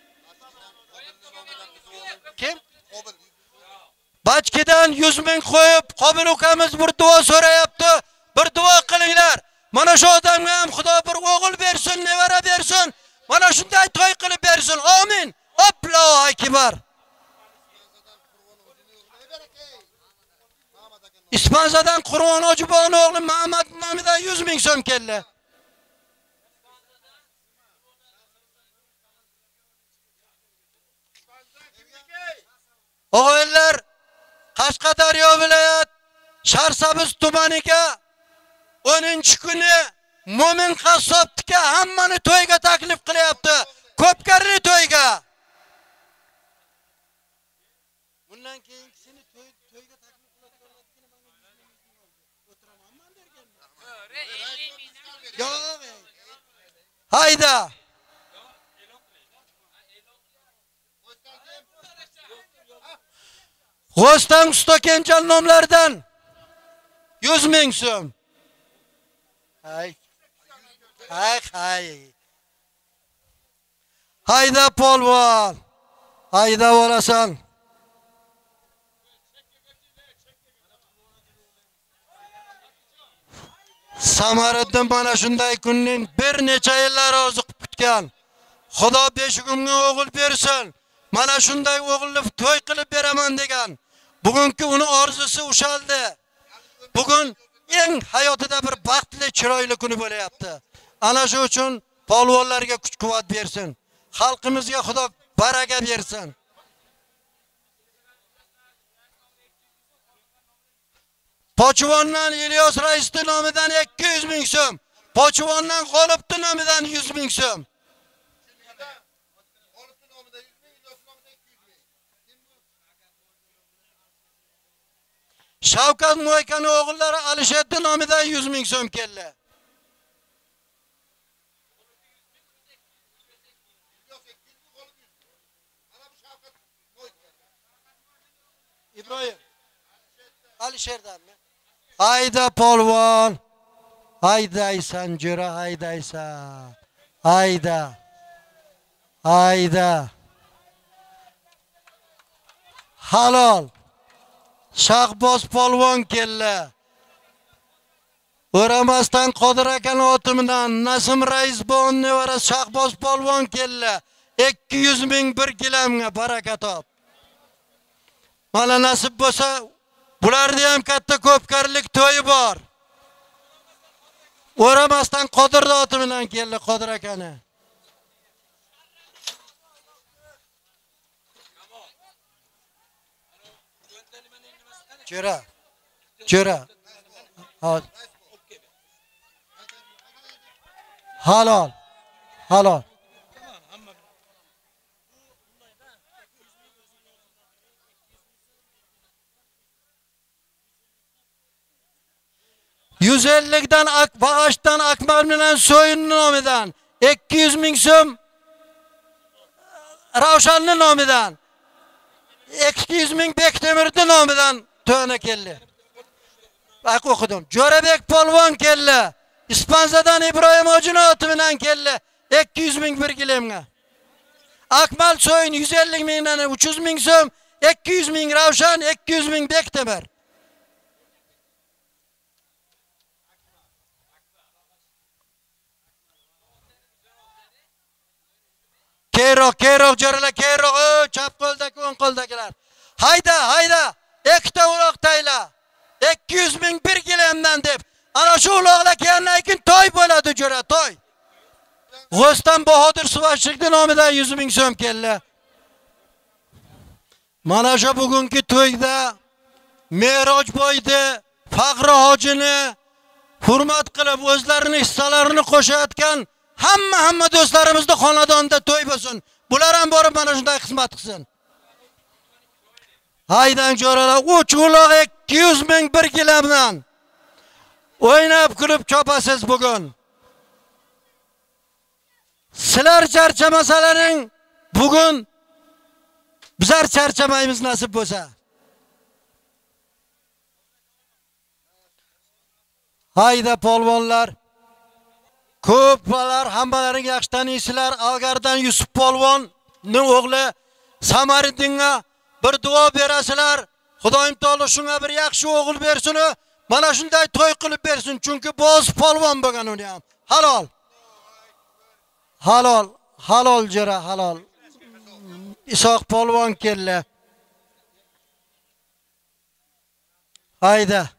Speaker 1: Kim? Bachkidan yuz ming qo'yib, Qobil ukamiz bir duo so'rayapti. Bir duo qilinglar. Mana shu odamga ham Xudo bir o'g'il bersin, nevara bersin. Mana shunday to'y qilib bersin. Amin. Allohu akbar. Ispanzadan Qur'on Hojibon o'g'li Muhammad nomidan yuz ming so'm keldi. O'g'illar Qashqadaryo viloyat Sharsabuz tumaniga o'ninchi kuni Mo'min qassobga hammani to'yga taklif qilyapti. Ko'pkarli to'yga. Bundan keyingisini to'y to'yga taklif qiladiganlarga mana o'tiramanman derganman. Yo'q. Hayda. G'ostan Ustokenchal nomlaridan yuz ming so'm. Hay. Hay hay. Hayda polvon. Hayda bo'lasan. Samariddin mana shunday kunning bir necha yillar oziq kutgan. Xudo beshigimga o'g'il bersin. Mana shunday o'g'ilni to'y qilib beraman degan. Bugungi uni orzusi ushaldi. Bugun eng hayotida bir baxtli, chiroyli kuni bo'layapti. Ana shu uchun polvonlarga kuch-quvvat bersin. Xalqimizga Xudo baraka bersin. Pochvondan Ilyos Raisning nomidan ikki yuz ming so'm. Pochvondan G'olibning nomidan yuz ming so'm. Shavkat Mo'ykani o'g'illari Alisher nomidan yuz ming so'm keldi. İbrahim. Alisherdanmi? Hayda polvon. Haydaysan jo'ra, haydaysan. Hayda. Hayda. Halol. Shahboz polvon keldi. O'ramasdan Qodir akaning otimidan Nasim rais bo'g'in nevarasi Shahboz polvon keldi. ikki yuz ming bir gilamga baraka top. Mana nasib bo'lsa, bularda ham katta ko'pkarlik to'yi bor. O'ramasdan Qodir otimidan keldi Qodir akani. Jo'ra. Jo'ra. Halol. Halol. yuz ellikdan Bag'ashdan Akmal bilan So'yin nomidan ikki yuz ming so'm Ravshanning nomidan ikki yuz ming Bektemirning nomidan to'na keldi. Bak o'qidim. Jo'rabek polvon keldi. Ispanzadan Ibrohim Hojini oti bilan keldi. ikki yuz ming bir gilamga. Akmal So'yin yuz ellik mingdan uch yuz ming so'm, ikki yuz ming Ravshan, ikki yuz ming Bektemir. Keyroq, keyroq jo'ralar, keyroq, chap qo'ldagi, o'ng qo'ldagilar. Hayda, hayda. Ikkita uloq tayla. ikki yuz ming bir gilamdan deb. Ana shu uloqlar kelgandan keyin to'y bo'ladi jo'ra, to'y. G'ostan Bahodir Suvashchilik nomidan yuz ming so'm keldi. Mana shu bugungi to'yda Meroj boydi, Faqri hojini hurmat qilib o'zlarini hissalarini qo'shayotgan hamma hamma do'stlarimizni xonadonida to'y bo'lsin. Bular ham borib mana shunday xizmat qilsin. Haydan jo'ralar, uch uloq ikki yuz ming bir gilamdan o'ynab kulib chopasiz bugun. Sizlar charchamasalaring bugun bizlar charchamaymiz nasib bo'lsa. Hayda polvonlar. Ko'plar hammalaring yaxshi taniysizlar. Algardan Yusuf polvonning o'g'li Samariddinga bir duo berasizlar. Xudoyim taolo shunga bir yaxshi o'g'il bersin, mana shunday to'y qilib bersin, chunki bo'z polvon bo'lgan uni ham. Halol. Halol, halol jo'ra, halol. Isoq polvon keldi. Hayda.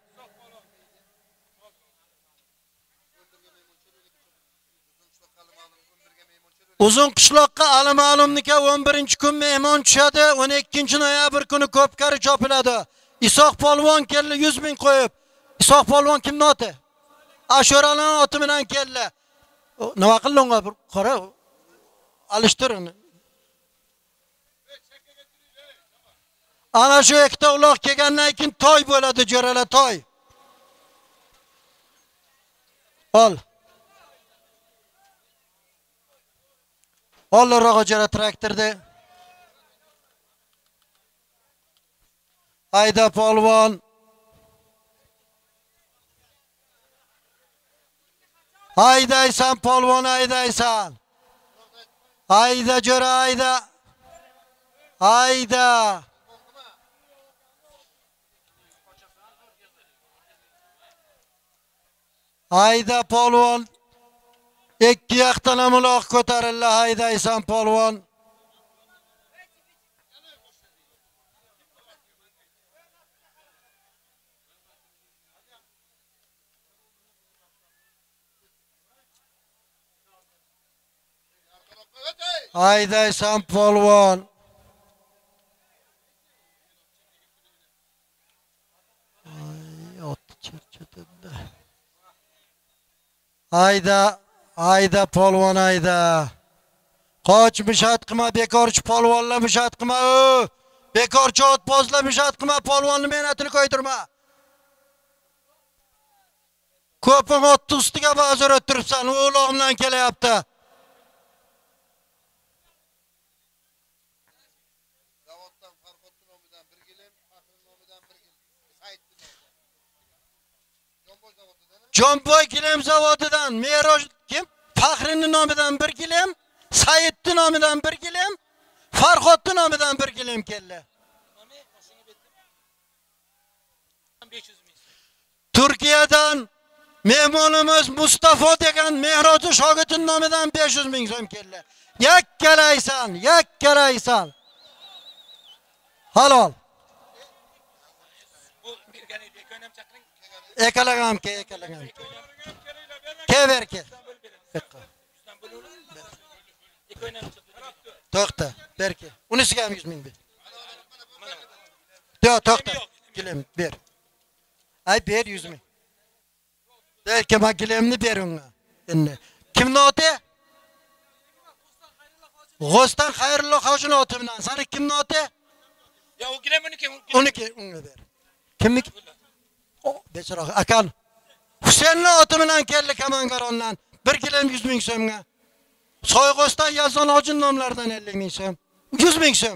Speaker 1: Uzun qishloqqa Ali-Ma'lumnika o'n birinchi kun mehmon tushadi, o'n ikkinchi noyabr kuni ko'pkari chopiladi. Isoq polvon keldi yuz ming qo'yib. Isoq polvon kimning oti? Ashuraning oti bilan keldi. Nima qildinglar bir qora alishtirin. Ana shu ikkita uloq kelgandan keyin to'y bo'ladi jo'ralar, to'y. Ol. Ollarroq jo'ra traktorda. Hayda polvon. Haydaysan polvon, haydaysan. Hayda jo'ra, hayda. Hayda. Hayda polvon. Ikki yoqdan ham uloq ko'tarildi, haydaysan polvon. Haydaysan polvon. Hayda, hayda polvon, hayda. Qoch mishat qilma, bekorchi polvonlar mishat qilma. Bekorchi otbozlar mishat qilma, polvonni mehnatini qo'ydirma. Ko'ping o'tni ustiga ba'zir o'tiribsan, o'g'lim bilan kelyapti.
Speaker 3: Zavoddan Farqotdin nomidan bir gilim, Faxri nomidan bir gilim. Saidni nomidan. Jomboy zavodidan.
Speaker 1: Jomboy gilam zavodidan Meroj kim? Faxrining nomidan bir gilam, Saidning nomidan bir gilam, Farqotdin nomidan bir gilam keldi. Turkiyadan mehmonimiz Mustafa degan Mehroj shogirdning nomidan besh yuz ming so'm keldi. Yakkalaysan, yakkalaysan. Halol.
Speaker 2: Bu birgani ekonom chaqiring.
Speaker 1: Ekalagam ke, ekalagam ke. Kever ke. To'xta, berki. Unisiga ham yuz ming ber. Yo'q, to'xta. Gilam ber. Ay ber yuz ming. Belki ma gilamni ber unga. Endi kimni oti? G'ostan Xayrullo hojining oti bilan. Sani kimni oti?
Speaker 2: Ya o gilam uniki.
Speaker 1: Uniki unga ber. Kimniki? O, bechora akan. Husaynning oti bilan keldi Kamangarondan. bir gilam yuz ming so'mga. Soyg'ostan Yazon hojining nomlaridan ellik ming so'm. yuz ming so'm.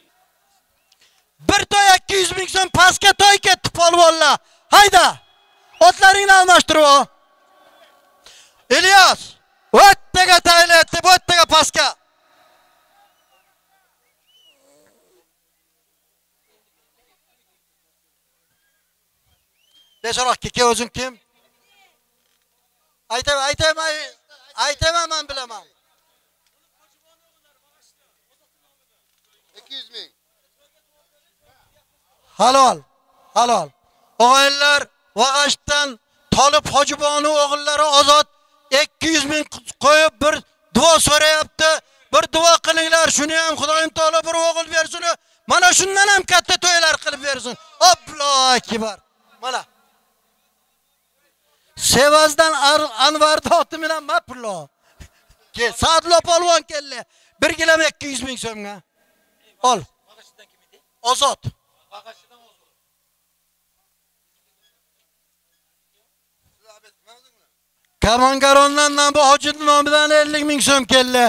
Speaker 1: Bir to'y ikki yuz ming so'm pastga to'y ketdi polvonlar. Hayda. Otlaringni almashtirib ol. İlyas, o'ttaga taylayapti, o'ttaga pastga. Bechorak ke o'zing kim? Aytay, aytayman, aytayman men bilaman.
Speaker 3: ikki yuz ming.
Speaker 1: Halol, halol. O'g'illar Vag'ashdan Tolib Hojibonu o'g'illari Ozod ikki yuz ming qo'yib bir duo so'rayapti. Bir duo qilinglar, shuni ham Xudoyim Taolo bir o'g'il bersin. Mana shundan ham katta to'ylar qilib bersin. Allohu akbar. Mana. Sevazdan Anvar oti bilan maplo. Ke Sadlo polvon keldi. bir gilam ikki yuz ming so'mga. Ol.
Speaker 2: Vag'ashdan kim edi?
Speaker 1: Ozod.
Speaker 2: Vag'ashdan Ozod.
Speaker 1: Kamangarondan bu hojining nomidan ellik ming so'm keldi.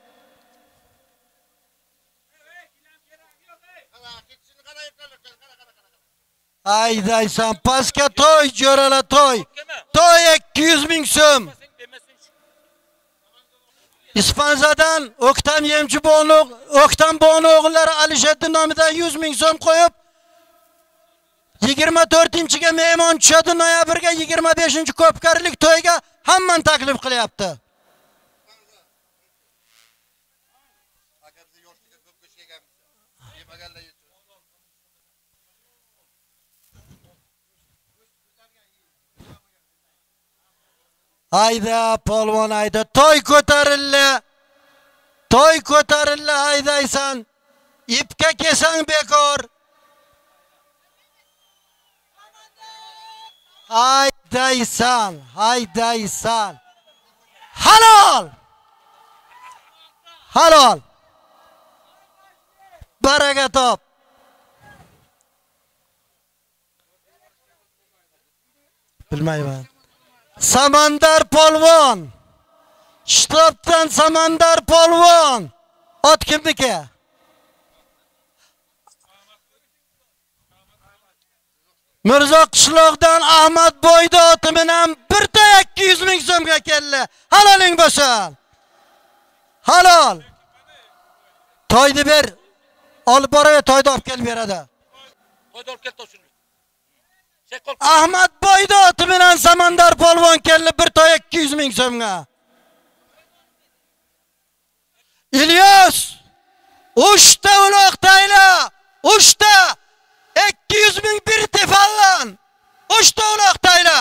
Speaker 1: Aydaysan, pastga to'y, jo'rala to'y. To'y ikki yuz ming so'm. Ispanzadan O'ktam Yemchi Bonu, O'ktam Bonu o'g'illari Alisherning nomidan yuz ming so'm qo'yib, yigirma to'rtinchiga mehmon tushadi, noyabrga yigirma beshinchi ko'pkarlik to'yga hamman taklif qilyapti. Hayda polvon hayda, to'y ko'tarildi. To'y ko'tarildi, haydaysan. Ipga kesang bekor. Haydaysan, haydaysan. Halol. Halol. Baraka top. Bilmayman. Samandar polvon. Shtobdan Samandar polvon. Ot kimniki? Mirzo qishloqdan Ahmad Boyda oti bilan bir ta ikki yuz ming so'mga keldi. Haloling bo'lsin. Halol. To'yni ber. Olib boraya to'yni olib kelib beradi.
Speaker 2: To'yni olib kel to'shini. Shekol.
Speaker 1: Ahmad Boyda oti bilan Samandar polvon keldi bir ta ikki yuz ming so'mga. İlyas, uchta uloq tayla, uchta ikki yuz ming bir tefallan, uchta uloq tayla.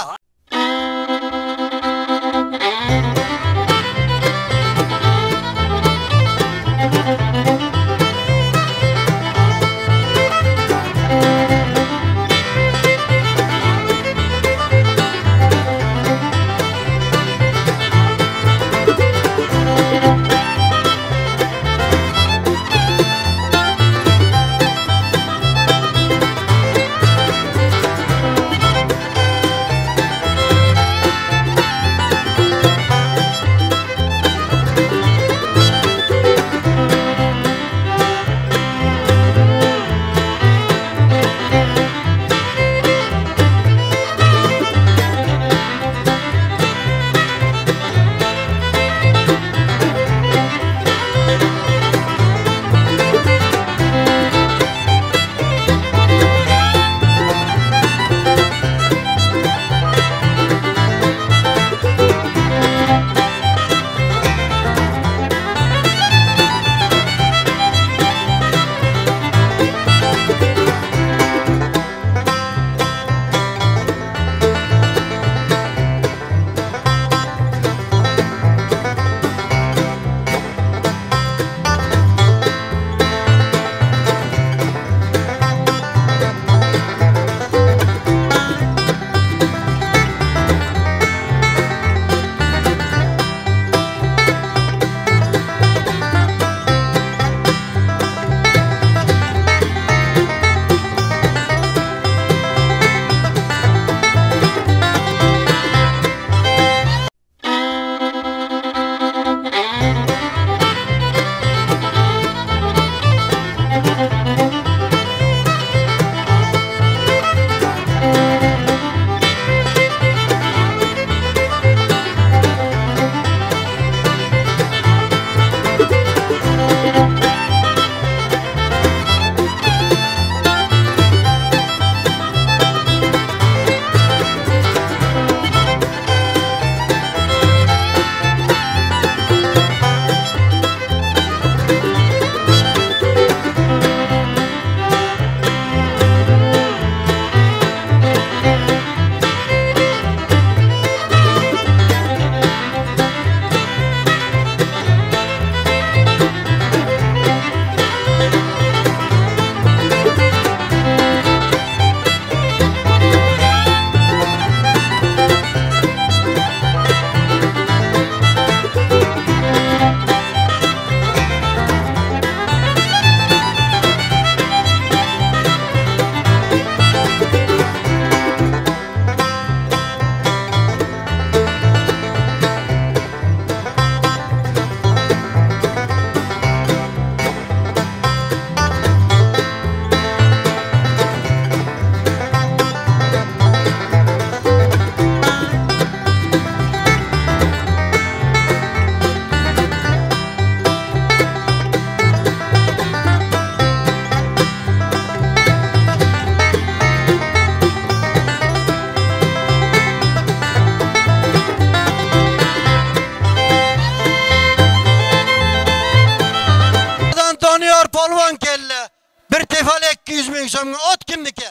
Speaker 1: so'mga ot kimniki?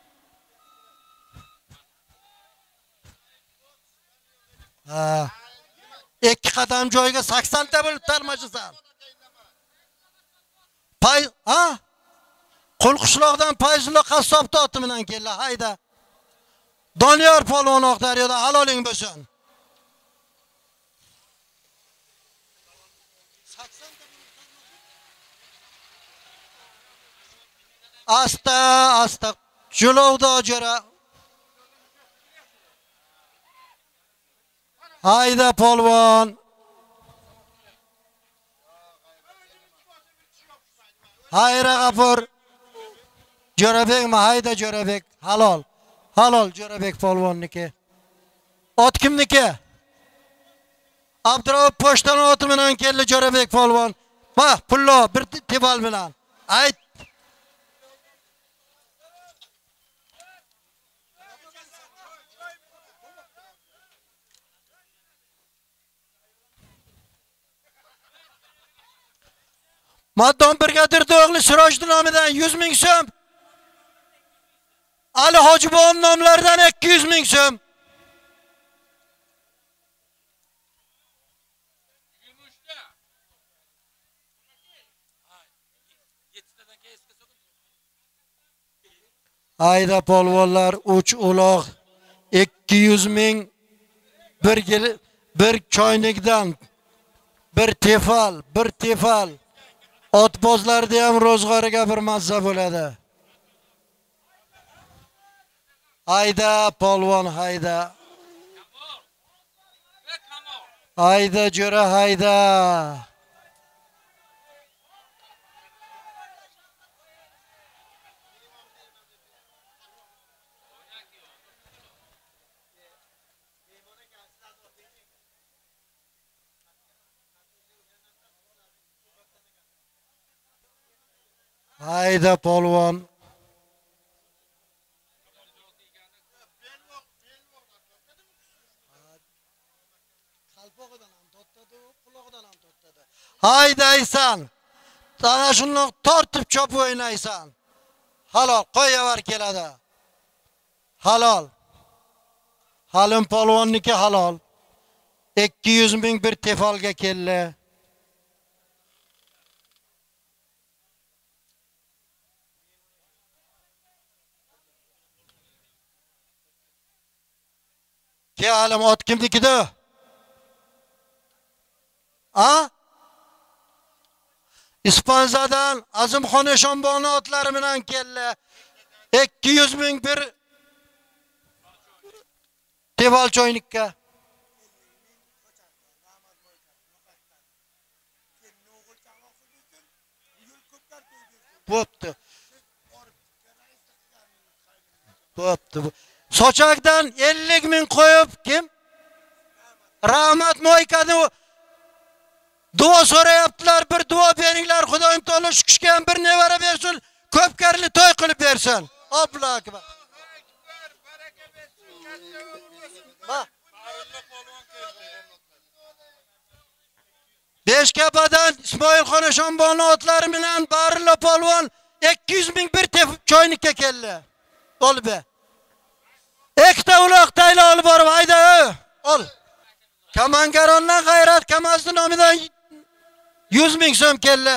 Speaker 1: Ha. ikki qadam joyga sakson ta bo'lib tarmashisan. Pay, ha? Qulqishloqdan Fayzulla qassobni oti bilan keldi, hayda. Doniyor polvon Oqdaryoda haloling bo'lsin. Asta, asta. Julovda jira. Hayda polvon. Hayra G'afur. Jo'rabekmi? Hayda Jo'rabek. Halol. Halol Jo'rabek polvonniki. Ot kimniki? Abdurov pochtan oti bilan keldi Jo'rabek polvon. Va pullo bir tebal bilan. Ayt. Maddon brigadir o'g'li Sirojiddin nomidan yuz ming so'm. Ali Hojibon nomlaridan ikki yuz ming so'm. Ayda polvonlar uch uloq ikki yuz ming bir bir choynakdan bir tefal, bir tefal. Otbozlarda ham ro'zg'origa bir mazza bo'ladi. Hayda polvon hayda. Hayda jo'ra hayda. Hayda polvon. Haydaysan. Sana shuni tortib chopib o'ynaysan. Halol, qo'yaver keladi. Halol. Halim polvonniki halol. ikki yuz ming bir tefalga keldi. Ke halim ot kimnikida? Ha? İspanzadan Azimxon Eshonboni otlari bilan keldi. ikki yuz ming bir teval choynikka. Bo'pti. Bo'pti. Sochakdan ellik ming qo'yib kim? Rahmat Mo'ykani duo so'rayaptilar, bir duo beringlar, Xudoyim taolo shukishgan bir nevara bersin, ko'pkarli to'y qilib bersin. Allohu akbar. Beshkapadan Ismoilxon Eshonboni otlari bilan Barilla polvon ikki yuz ming bir tepib choynikka keldi. Ol be. Ikkita uloq tayla olib borib hayda, ol. Kamangarondan G'ayrat Kamazdi nomidan yuz ming so'm keldi.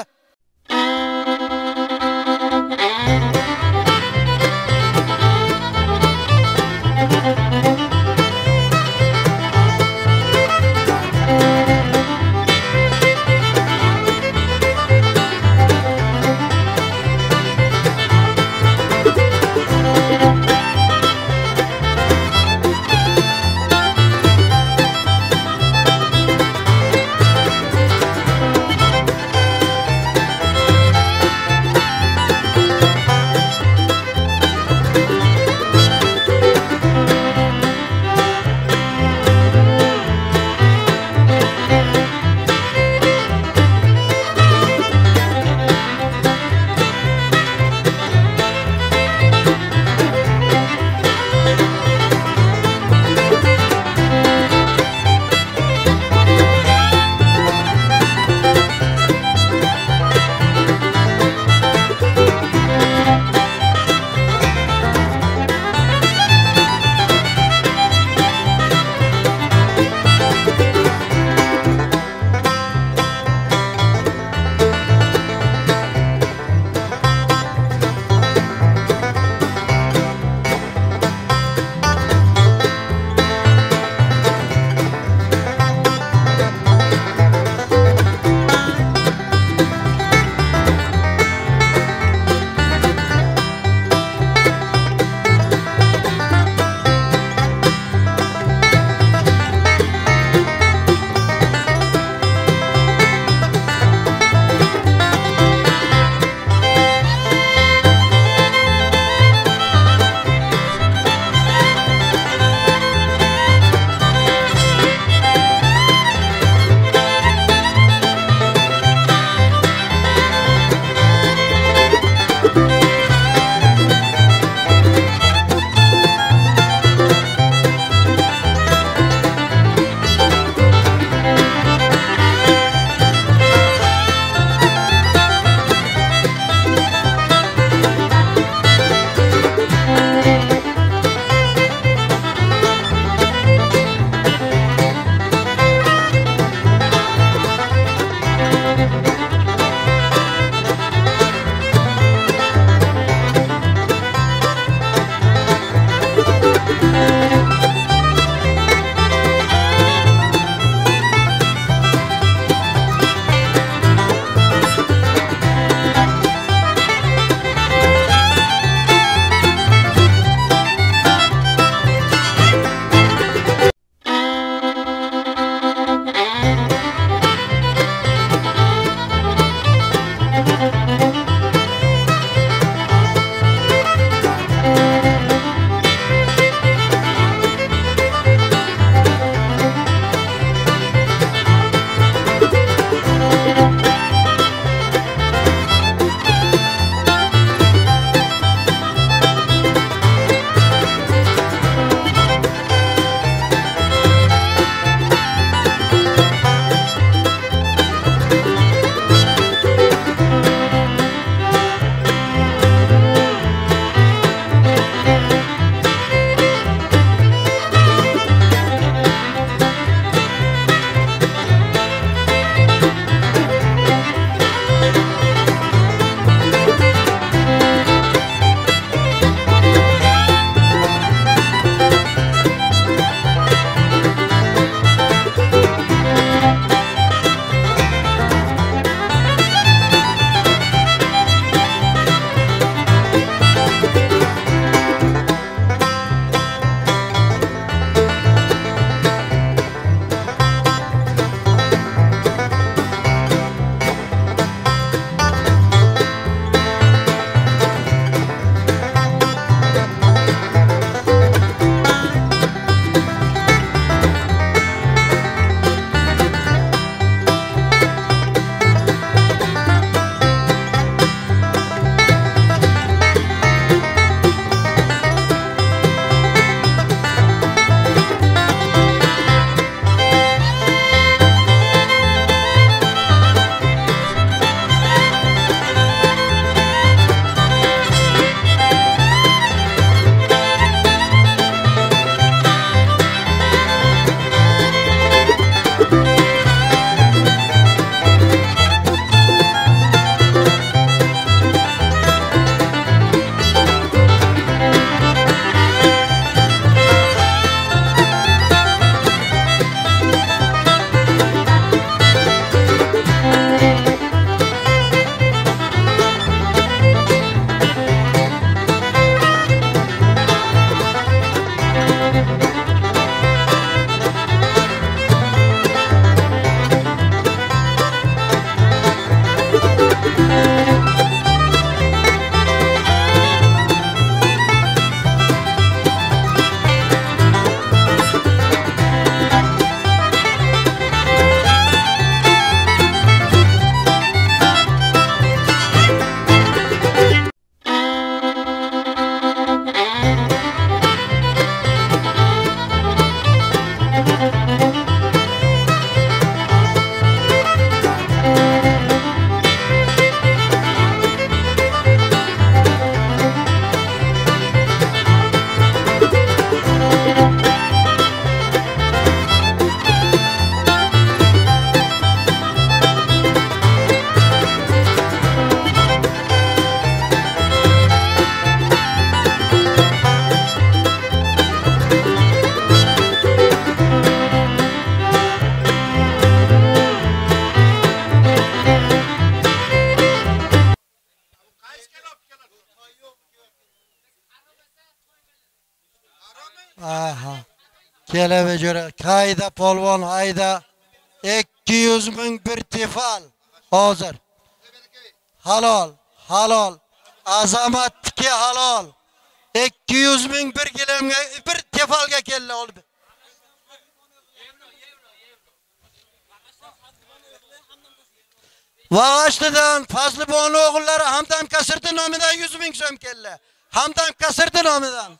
Speaker 1: Aha. Kelebe jo'ra. Hayda polvon, hayda. ikki yuz ming bir tefal. Hozir. Halol, halol. Azamatniki halol. ikki yuz ming bir gilamga, bir tefalga keldi olib. Vag'ashtidan Fazlibon o'g'illari Hamdam Kasirdi nomidan yuz ming so'm keldi. Hamdam Kasirdi nomidan.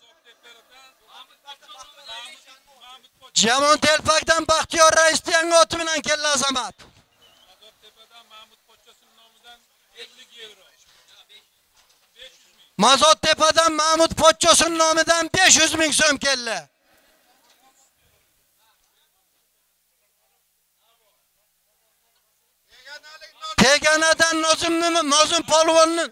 Speaker 1: Jamon Telpakdan Baxtiyor Raisdan oti bilan keldi Azamat. Mazot tepadan Mahmud Pochchosin nomidan besh yuz ming so'm keldi. Teganadan Nozim Nozim polvonning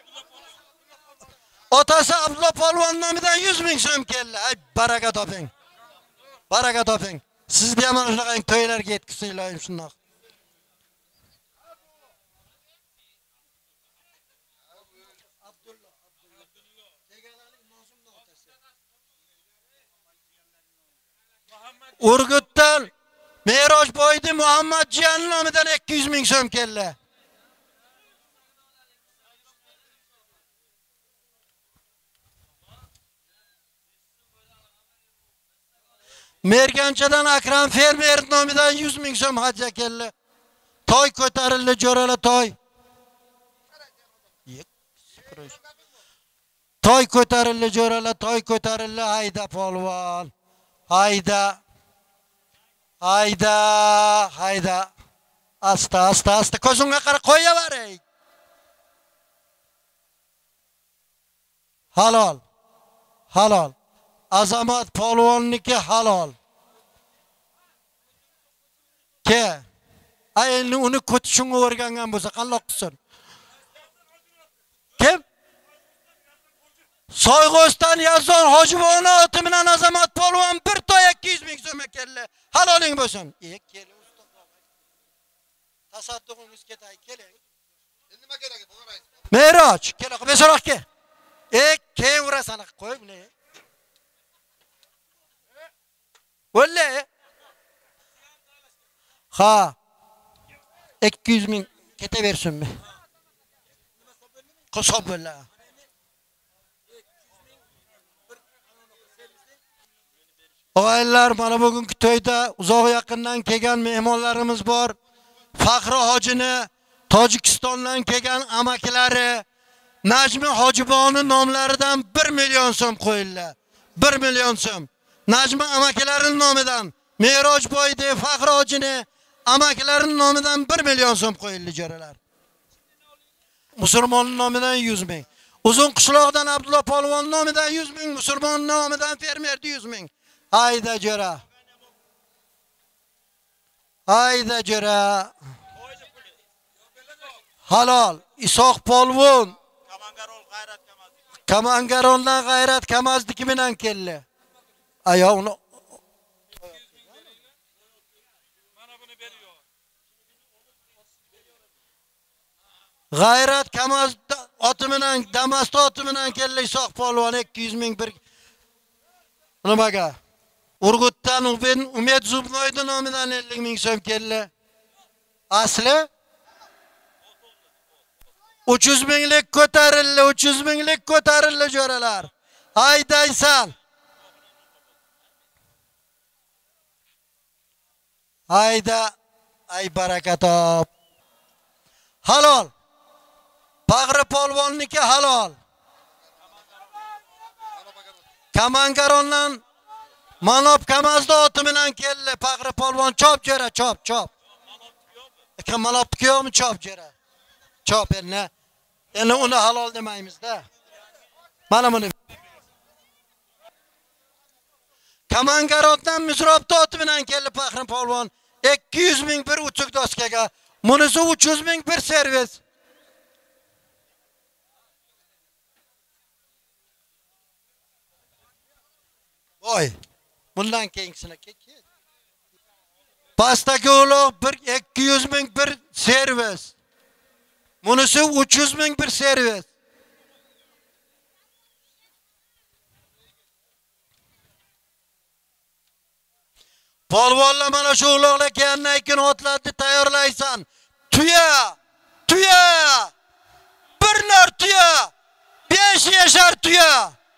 Speaker 1: otasi Abdulla polvon nomidan yuz ming so'm keldi. Ay baraka toping. Baraka toping. Sizga ham shunaqa to'ylarga yetkazinglar shundoq. Urgutdan Merojboydi Muhammad Jiyan nomidan ikki yuz ming so'm keldi. Merganchadan Akram fermer nomidan yuz ming so'm hajja keldi. Toy ko'tarildi, jo'rala toy. Toy ko'tarildi, jo'rala toy ko'tarildi, hayda polvon. Hayda. Hayda, hayda. Asta, asta, asta. Ko'zingga qara qo'yaver. Halol. Halol. Azamat polvonniki halol. Ke. Ayni uni ko'tishingga o'rgangan bo'lsa, qandoq qilsin? Kim? Soyg'ostan Yazon Hojiboni oti bilan Azamat polvon bir to'y ikki yuz ming so'm keldi. Haloling bo'lsin. E, keling usta. Tasadduqingiz ketay, keling.
Speaker 3: Endi nima kerak bu rais?
Speaker 1: Meroj, kela beso'roq ke. E, keyin urasan qo'y buni. O'lle. Ha. ikki yuz ming ketaversinmi? Qo'shib bo'la. Og'aylar, mana bugungi to'yda uzoq yaqindan kelgan mehmonlarimiz bor. Faxri hojini Tojikistondan kelgan amakilari Najmi Hojiboni nomlaridan bir million so'm qo'yildi. bir million so'm. Najmi amakilarining nomidan Merojboydi Faxri hojini amakilarining nomidan bir million so'm qo'yildi jo'ralar. Musulmonning nomidan yuz ming. Uzun qishloqdan Abdulla polvon nomidan yuz ming, musulmon nomidan fermerdi yuz ming. Hayda jo'ra. Hayda jo'ra. Halol. Isoq polvon.
Speaker 4: Kamangarol G'ayrat Kamaz.
Speaker 1: Kamangarondan G'ayrat Kamazniki bilan keldi. Ayo uni
Speaker 4: Mana buni beriyor.
Speaker 1: G'ayrat Kamaz oti bilan Damast oti bilan keldi Isoq polvon ikki yuz ming bir. Nimaga? Urgutdan Umid Zubnoydi nomidan ellik ming so'm keldi. Asli uch yuz minglik ko'tarildi, uch yuz minglik ko'tarildi jo'ralar. Haydaysan. Hayda, ay baraka top. Halol. Bag'ri polvonniki halol. Kamangarondan Manob Kamazda oti bilan keldi. Bag'ri polvon chop jo'ra, chop, chop. Manob yo'qmi chop jo'ra? Chop endi. Endi uni halol demaymiz-da. Mana buni. Kamangarondan Mizrobda oti bilan keldi Bag'ri polvon ikki yuz ming bir uchuq doskaga. Bunisi uch yuz ming bir servis. Voy. Bundan keyingisini ket. Pastaki uloq bir ikki yuz ming bir servis. Bunisi uch yuz ming bir servis. Polvonlar mana shu ulug'lar kelgandan keyin otlarni tayyorlaysan. Tuya, tuya. Bir nor tuya. besh yashar tuya.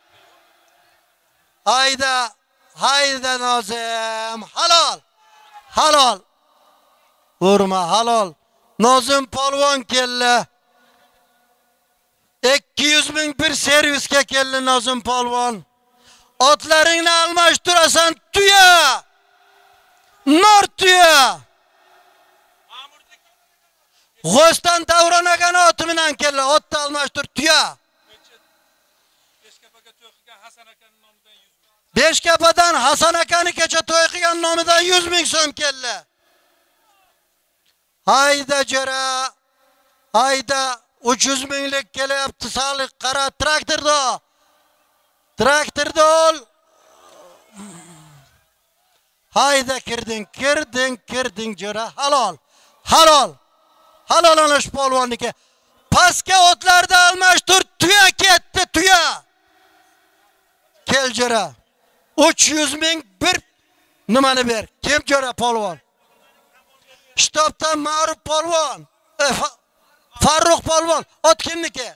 Speaker 1: Hayda, hayda Nozim. Halol. Halol. Urma halol. Nozim polvon keldi. ikki yuz ming bir servisga keldi Nozim polvon. Otlaringni almashtirasan tuya. Nor tuya. G'ostan Davron akani oti bilan keldi. Otni almashtir tuya. Beshkapadan Hasan akani kecha to'y qilgan nomidan yuz ming so'm keldi. Hayda jara. Hayda uch yuz minglik kelyapti salik qara traktorda. Traktorda ol. Hayda kirding, kirding, kirding jara. Halol. Halol. Halol ana shu polvonniki. Pastga otlarda almashtir tuya ketdi tuya. Kel jara. uch yuz ming bir nimani ber. Kim jara polvon? Shtobdan Ma'ruf polvon. E, Farruh polvon. Ot kimniki?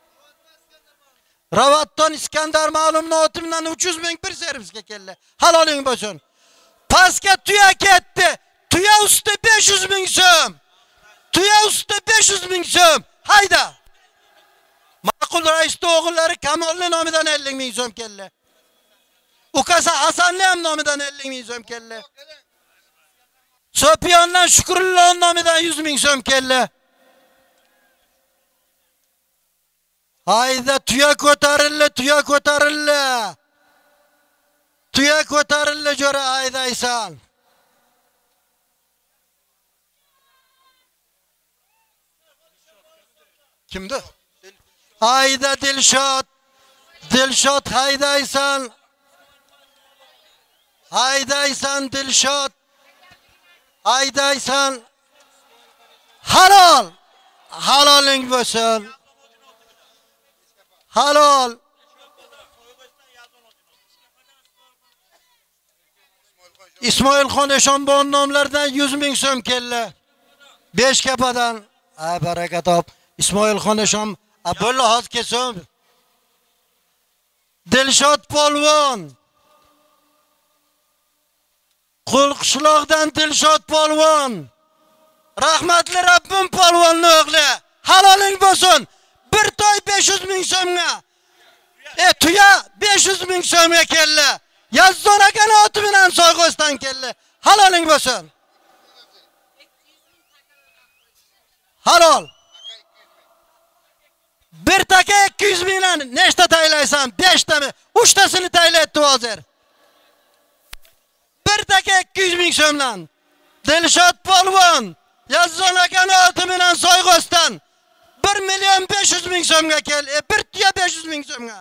Speaker 1: Ravatton Iskandar ma'lumni oti bilan uch yuz ming bir servisga keldi. Haloling bo'lsin. Pastga tuya ketdi. Tuya usti besh yuz ming so'm. Tuya usti besh yuz ming so'm. Hayda. Ma'qul raisning o'g'illari Kamolning nomidan ellik ming so'm keldi. Ukasi Hasanning ham nomidan ellik ming so'm keldi. Sopiyondan Shukrullohning nomidan yuz ming so'm keldi. Hayda tuya ko'tarildi, tuya ko'tarildi. Tuya ko'tarildi jo'ra haydaysan. Kimdi? Hayda Dilshod. Dilshod haydaysan. Haydaysan Dilshod. Haydaysan. Halol. Haloling bo'lsin. Halol. Ismoilxon Eshonbon nomlaridan yuz ming so'm keldi. Beshkapadan. Ha baraka top. Ismoilxon Eshon Abdulla hoz kesom. Dilshod polvon. Qo'lqishloqdan Dilshod polvon. Rahmatli Rabbim polvonning o'g'li. Haloling bo'lsin. Bir to'y besh yuz ming so'mga. E tuya besh yuz ming so'mga keldi. Yazdon akani oti bilan Soyg'osdan keldi. Haloling bo'lsin. Halol. Bir taka ikki yuz mingdan nechta taylaysan? besh tami? uch tasini taylayapti hozir. Bir taka ikki yuz ming so'mdan. Dilshod polvon, Yazdon akani oti bilan Soyg'osdan bir million besh yuz ming so'mga keldi. E bir tuya besh yuz ming so'mga.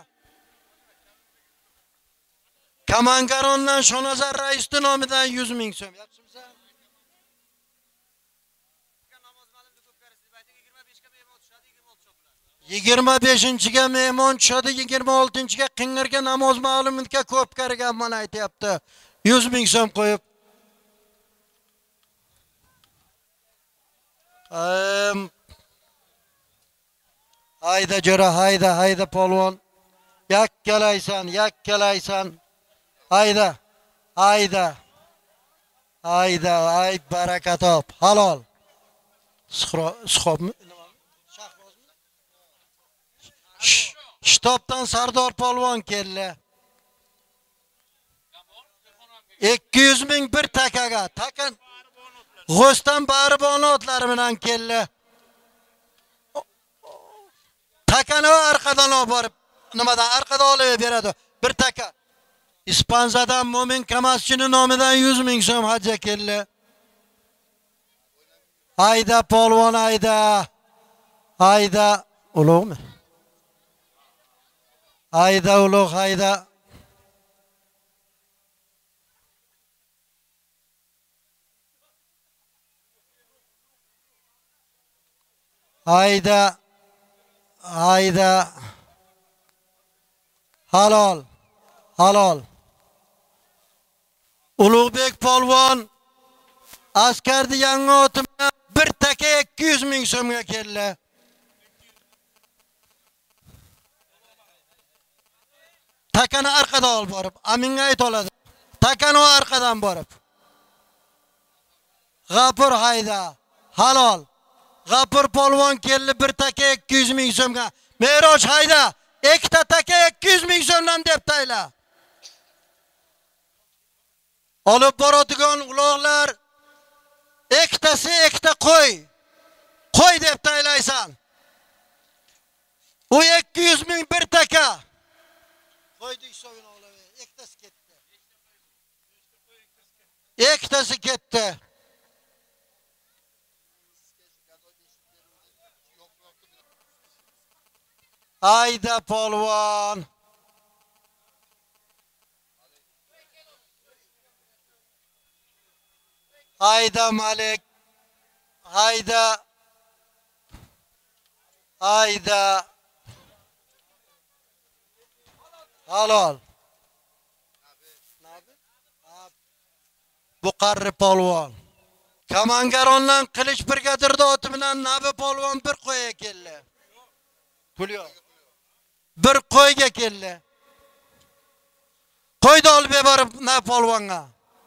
Speaker 1: Kamangarondan Shonazar raisning nomidan yuz ming so'm. Yaxshimsan? yigirma beshinchiga mehmon tushadi, yigirma oltinchiga Qing'irga namoz ma'lumotga ko'p qaragan mana aytayapti. yuz ming so'm qo'yib. Ehm Hayda jo'ra, hayda, hayda polvon. Yakkalaysan, yakkalaysan. Hayda. Hayda. Hayda, ay baraka top. Halol. Suxobmi? Shtobdan Sardor polvon keldi. ikki yuz ming bir takaga. Takan G'ostan Baribon otlari bilan keldi. Takani orqadan olib borib, nimadan orqadan olib beradi. Bir taka. Ispanzadan Mo'min Kamaschining nomidan yuz ming so'm hajga keldi. Hayda polvon, hayda. Hayda ulug'mi? Hayda ulug', hayda. Hayda. Hayda. Halol. Halol. Ulug'bek polvon askarni yangi oti bilan bir taka ikki yuz ming so'mga keldi. Takani arqadan olib borib, aminga ayt oladi. Takani arqadan borib. G'afur hayda, halol. G'afur polvon keldi bir taka ikki yuz ming so'mga. Mehroj hayda, ikkita taka ikki yuz ming so'mdan deb tayla. Olib boradigan uloqlar ikkitasi ikkita qo'y. Qo'y deb taylaysan. U ikki yuz ming bir taka. Qo'ydi hisobini olaver. Ikkitasi ketdi. Ikkitasi ketdi. Hayda polvon. Hayda Malik. Hayda. Hayda. Halol. Bu qarri polvon. Kamangarondan qilich brigadirda oti bilan Nabi polvon bir qo'yga keldi. Pul yo'q. Bir qo'yga keldi. Qo'yni olib borib na polvonga.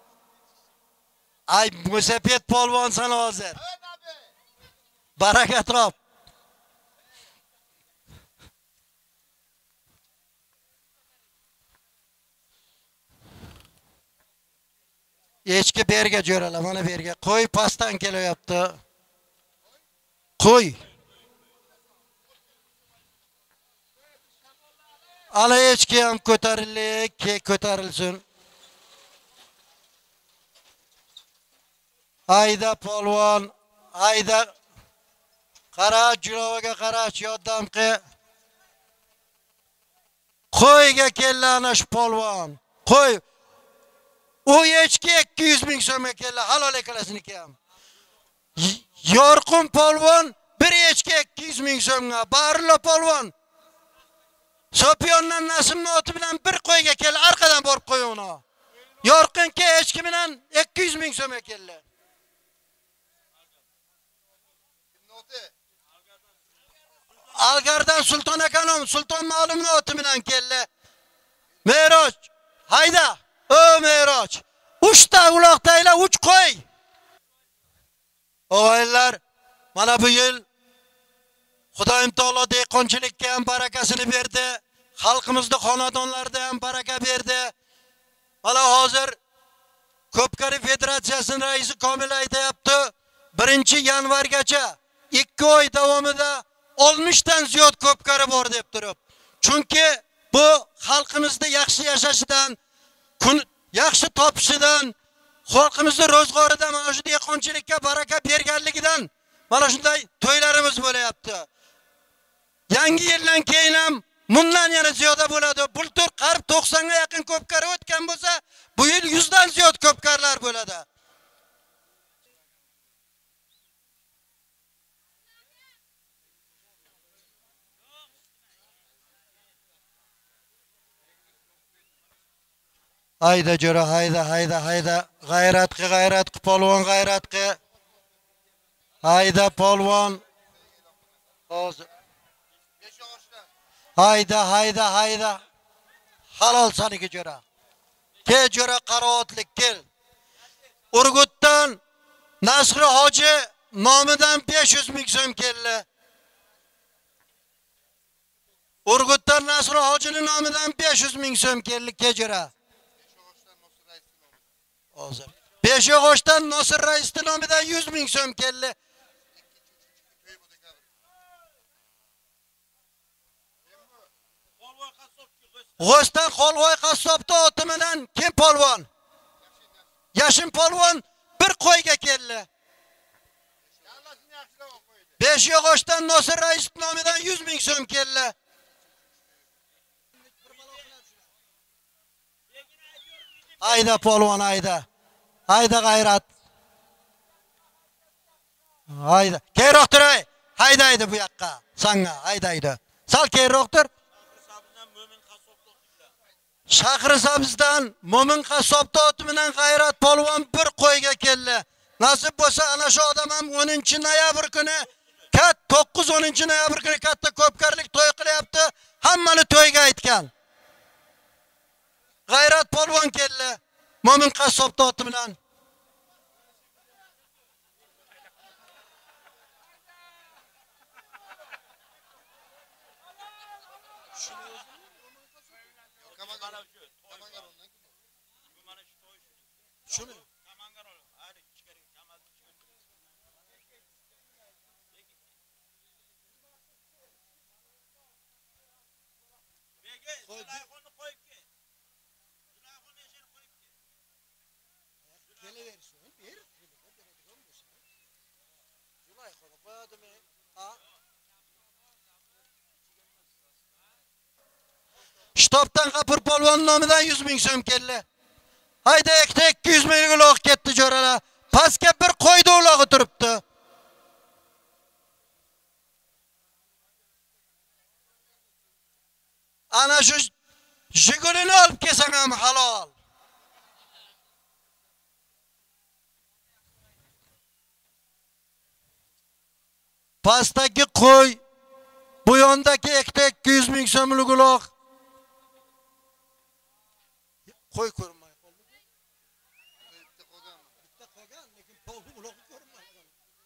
Speaker 1: Ay musafet polvon sana hozir. Baraka trop. Echki berga jo'ralar, mana berga. Qo'y pastdan kelyapti. Qo'y. Ala echki ham ko'tarillik, ke ko'tarilsin. Hayda polvon, hayda. Qara, julovaga qarash yordamqi. Qo'yga keldi ana shu polvon. Qo'y. U echki ikki yuz ming so'mga keldi, halol ekalasini ham. Yorqin polvon bir echki ikki yuz ming so'mga, Barlo polvon Sopyondan Nasimning oti bilan bir qo'yga keldi, arqadan borib qo'y uni. Yorqin ke echki bilan ikki yuz ming so'mga keldi. Algardan Sulton akanom, Sulton ma'lumning oti bilan keldi. Mehroj, hayda. O Mehroj, uchta uloqdaylar uch qo'y. O'g'aylar, mana bu yil Xudoyim taolo dehqonchilikka ham barakasini berdi, xalqimizning xonadonlarida ham baraka berdi. Mana hozir Ko'pkari Federatsiyasining raisi Komil aytayapti, birinchi yanvargacha ikki oy davomida oltmish dan ziyod ko'pkari bor deb turib. Chunki bu xalqimizda yaxshi yashashidan, kun yaxshi topishidan, xalqimizning ro'zg'oridan, mana shu dehqonchilikka baraka berganligidan mana shunday to'ylarimiz bo'layapti. Yangi yildan keyin ham bundan yana ziyoda bo'ladi. Bultur qarib to'qsonga yaqin ko'pkari o'tgan bo'lsa, bu yil yuz dan ziyod ko'pkarlar bo'ladi. Hayda jo'ra, hayda, hayda, hayda. G'ayratqi, g'ayratqi, polvon g'ayratqi. Hayda polvon. Hozir. Hayda, hayda, hayda. Halol saniki jo'ra. Ke jo'ra qaroatlik kel. Urgutdan Nasri hoji nomidan besh yuz ming so'm keldi. Urgutdan Nasri hojining nomidan besh yuz ming so'm keldi ke jo'ra. Hozir. Beshyog'ochdan Nosir raisning nomidan yuz ming so'm keldi. G'ostan Xolvoy qassobda oti bilan kim polvon? Yashin polvon bir qo'yga keldi. Beshyog'ochdan Nosir raisning nomidan yuz ming so'm keldi. Hayda polvon, hayda. Hayda g'ayrat. Hayda. Keyroq turay. Haydaydi bu yoqqa. Sanga haydaydi. Sal keyroq tur. Shahrisabzdan Mo'min qassob oti bilan G'ayrat polvon bir qo'yga keldi. Nasib bo'lsa ana shu odam ham o'ninchi noyabr kuni kat to'qqiz o'ninchi noyabr kuni katta ko'pkarlik to'y qilyapti. Hammani to'yga aytgan. G'ayrat polvon keldi. Mo'min qassob oti bilan. Şunu. Shtobdan G'afur polvon nomidan yuz ming so'm keldi. Hayda ikkita ikki yuz ming uloq ketdi jo'ralar. Pastga bir qo'ydi ulog'i turibdi. Ana shu Jigulini olib kelsang ham halol. Pastdagi qo'y, bu yondagi ikkita ikki yuz ming so'mlik uloq. Qo'y ko'rmay qoldi. Bitta qolgan. Bitta qolgan, lekin polvon uloqni ko'rmadi.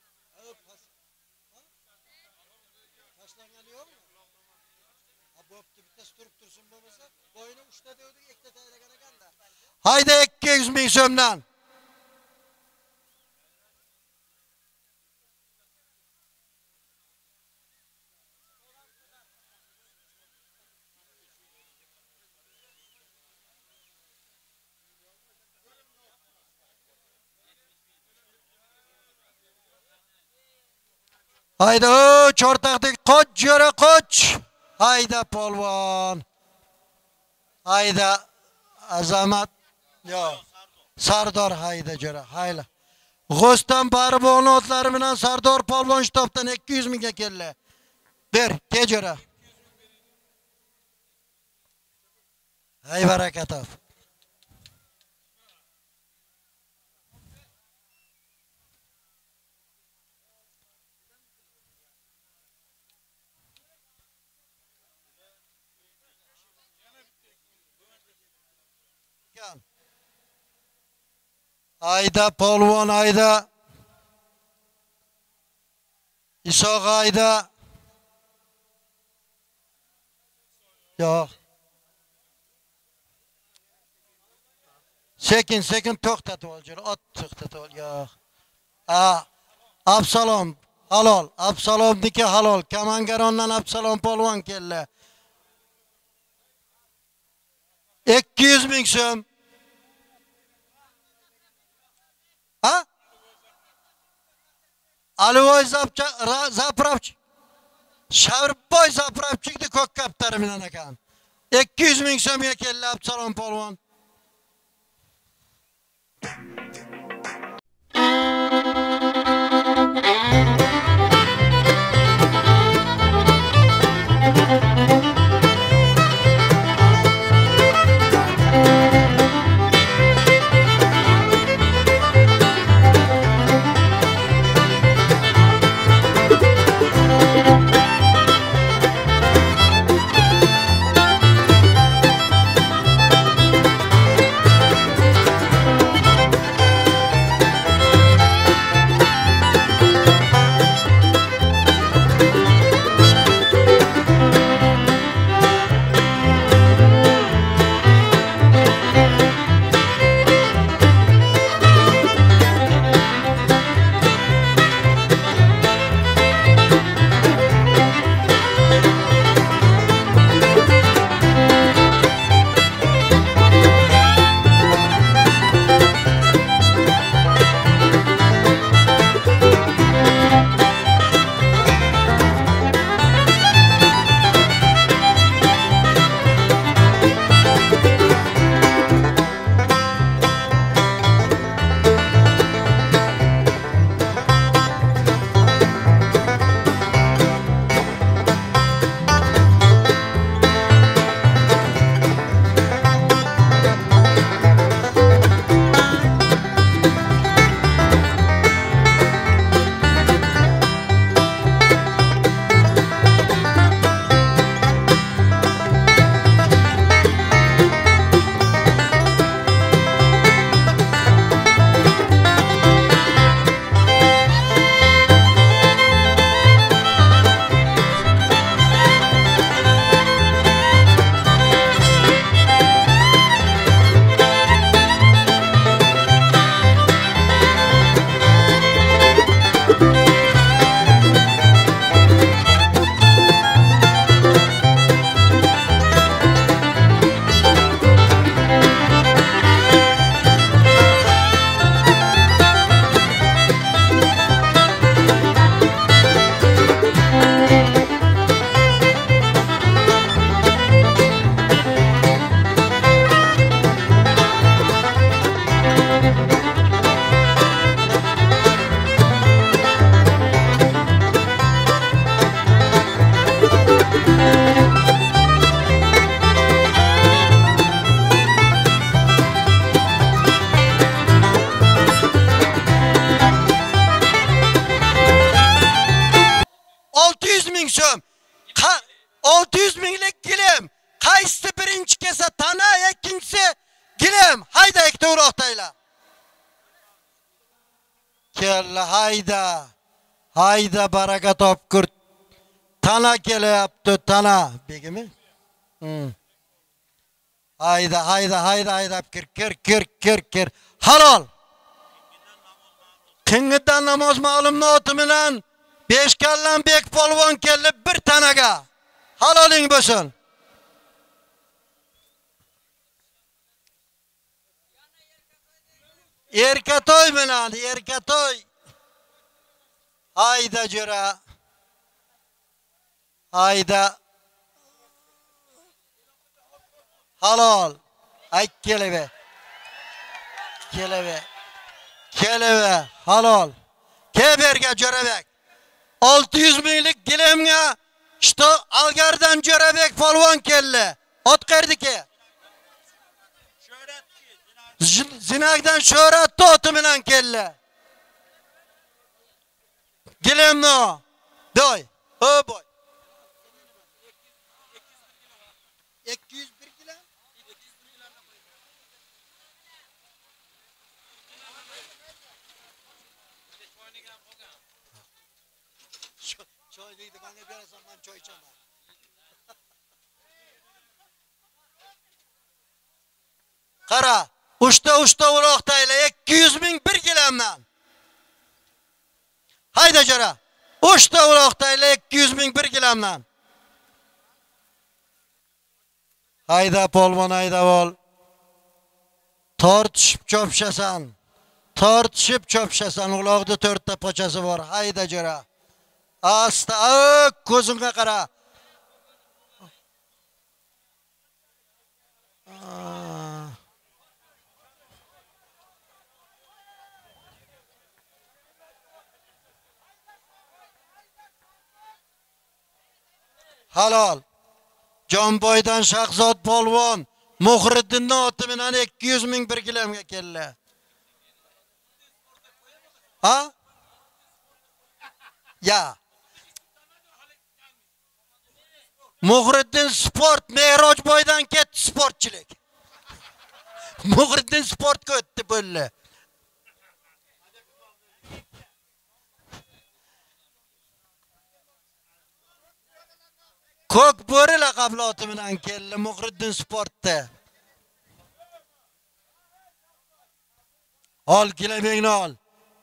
Speaker 1: Tashlangani yo'qmi? Ha, bo'pti, bittasi turib tursin bo'lmasa, bo'yini uchta devdi, ikkita taylagan ekanda. Hayda ikki yuz ming so'mdan. Hayda o cho'rtaqdek qoch jo'ra qoch. Hayda polvon. Hayda azamat. Yo. Sardor hayda jo'ra. Hayla. G'o'stan bari bo'g'ni otlari bilan Sardor polvon shtobdan ikki yuz mingga keldi. Ber, ke jo'ra. Hay barakatov. Ayda polvon ayda. Isoq ayda. Yo'q. Sekin sekin to'xtatib ol, jo'ra. Ot to'xtatib ol. Yo'q. A Absalom halol. Absalomniki halol. Kamangarondan Absalom polvon keldi. ikki yuz ming so'm. Ha? Alivoy zapravchi. Shavrboy zapravchikni ko'k kaptari bilan ekan. ikki yuz ming so'mga keldi Absalom polvon. Kelim, hayda ikkita uroqtaylar. Kella hayda. Hayda baraka topkur. Tana kelyapti, tana. Begimi? Hmm. Hayda, hayda, hayda, hayda. Kir, kir, kir, kir, kir. Halol. Qing'idan namoz ma'lumni oti bilan besh kallan bek polvon kelib bir tanaga. Haloling bo'lsin. Erkatoy bilan, erkatoy. Hayda jo'ra. Hayda. Halol. Ay kelebe. Kelebe. Kelebe. Halol. Keberga jo'rabek. olti yuz minglik gilemga işte Algardan jo'rabek polvon keldi. Ot qerdiki. Zinagdan Sho'rat oti bilan keldi. Gilemno. Doy. O boy. ikki yuz bir kilo. Choy deydi, bana berasan ben choy ichaman. Qara, uchta uchta uroqdaylar ikki yuz ming bir gilamdan. Hayda jo'ra. uchta uroqdaylar ikki yuz ming bir gilamdan. Hayda polvon, hayda bol. Tortishib chopshasan. Tortishib chopshasan. Uloqda to'rtta pochasi bor. Hayda jo'ra. Asta, ko'zingga qara. Halol. Jonboydan Shahzod polvon Muhriddinning oti bilan ikki yuz ming bir gilamga keldi. Ha? Ya. Muhriddin sport Mehrojboydan ketdi sportchilik. Muhriddin sportga o'tdi bo'ldi. Ko'k bo'ri laqabli oti bilan keldi Muhriddin sportda. Ol gilamingni ol.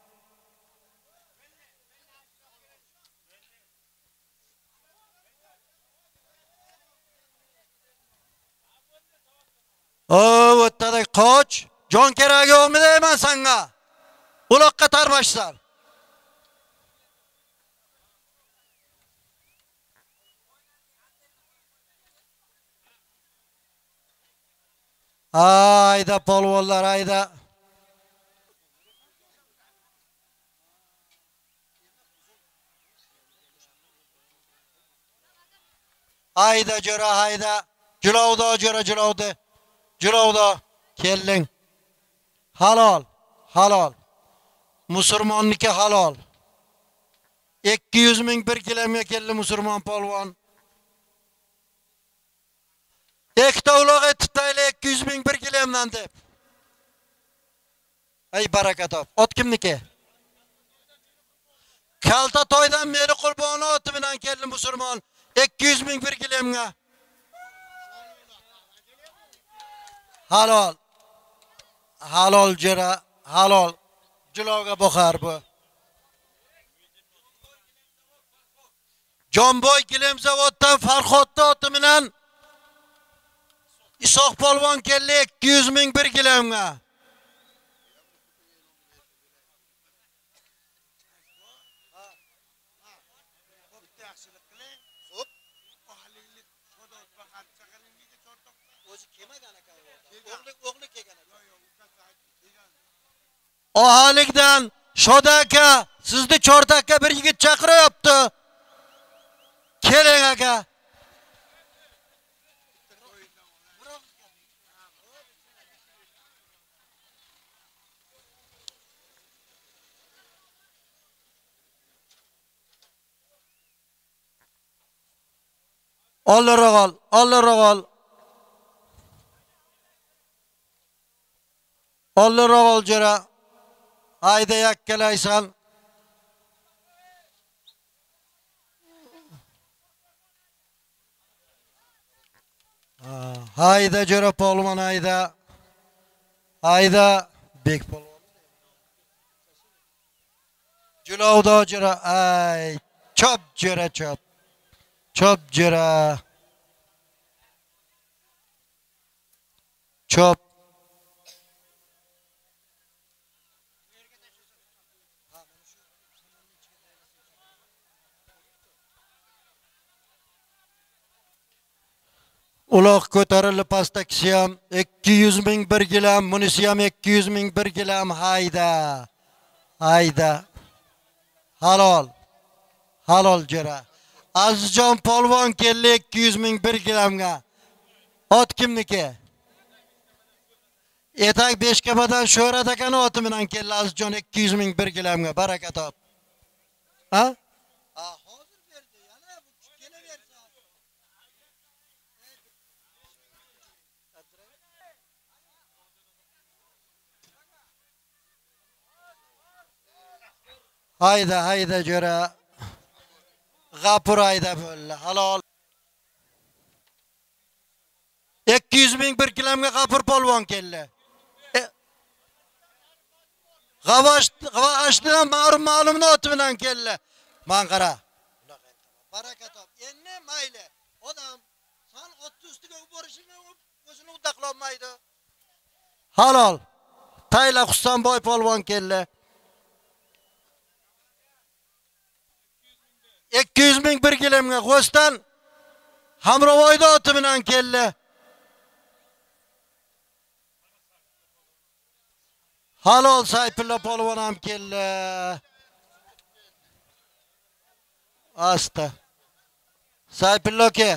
Speaker 1: O, o'tadi qoch. Jon keragi yo'qmi deyman senga? Uloqqa tarbashsan. Hayda polvonlar, hayda. Hayda jo'ra, hayda. Julovda jo'ra, julovda. Julovda kelding. Halol, halol. Musulmonniki halol. ikki yuz ming bir gilamga keldi musulmon polvon. Ikkita uloq etibdaylar ikki yuz ming bir gilamdan deb. Ay baraka top. Ot kimniki? Kalta toydan meri qurboni oti bilan keldi musulmon ikki yuz ming bir gilamga. Halol. Halol jo'ra, halol. Julovga boqar bu. Jonboy gilam zavoddan Farhodda oti bilan Isoq polvon keldi ikki yuz ming bir gilamga. Ohalikdan Shodaka sizni Chortakka bir yigit chaqiryapti. Keling aka. Ollarog'ol, ollarog'ol. Olliroq ol jo'ra. Hayda yakkalaysan. Hayda jo'ra polvon hayda. Hayda bek polvon. Julovda jo'ra ay chop jo'ra chop. Chop jo'ra. Chop. Uloq ko'tarilib pastakisi ham ikki yuz ming bir gilam, bunisi ham ikki yuz ming bir gilam hayda. Hayda. Halol. Halol jo'ra. Azizjon polvon keldi ikki yuz ming bir gilamga. Ot kimniki? Etak Beshkapadan Sho'rat akani oti bilan keldi Azizjon ikki yuz ming bir gilamga. Baraka top. Ha? Ha, hozir berdi. Yana bu kelaversa. Hayda hayda jo'ra. G'apur hayda bo'ldi. Halol. ikki yuz ming bir gilamga G'apur polvon keldi. G'avash g'avashdan ma'lum ma'lumni oti bilan keldi. Manqara. Baraka top. Endi mayli. Odam san ot ustiga borishini o'zini udaqlolmaydi. Halol. Tayla Husanboy polvon keldi. ikki yuz ming bir gilamga Qo'stan Hamrovoyda oti bilan keldi. Halol Sayfulla polvon ham keldi. Asta. Sayfulla aka.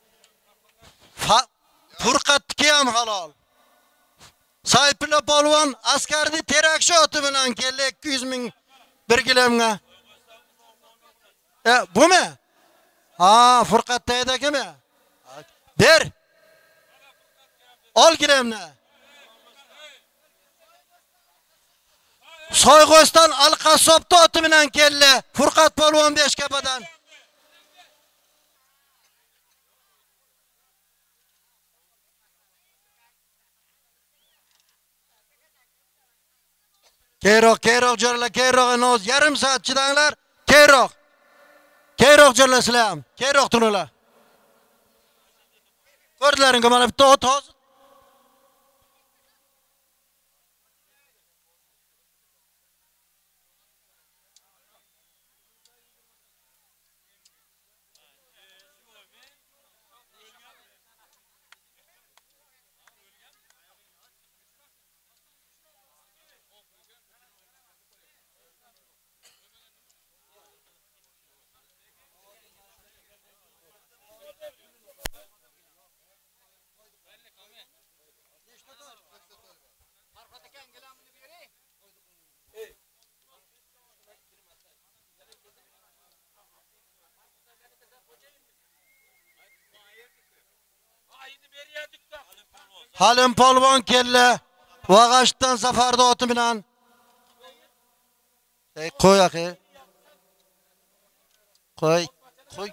Speaker 1: Furqatniki ham halol. Sayfulla polvon askarni terakshi oti bilan keldi ikki yuz ming bir gilamga. E, bu mu? Ha, Furqatdaydagimi? Ber. Ol gilamni. Soyg'oston Al-Qassobda oti bilan keldi. Furqat polvon Beshkapadan. Keyroq, keyroq jo'ralar, keyroq noz yarim soat chidanglar. Keyroq. Keyroq jo'ralar sizlar ham. Keyroq turinglar. Ko'rdilaring mana bitta ot hozir. Halim polvon keldi. Vag'ashdan safarda oti bilan. Ey qo'y axi. Qo'y, qo'y.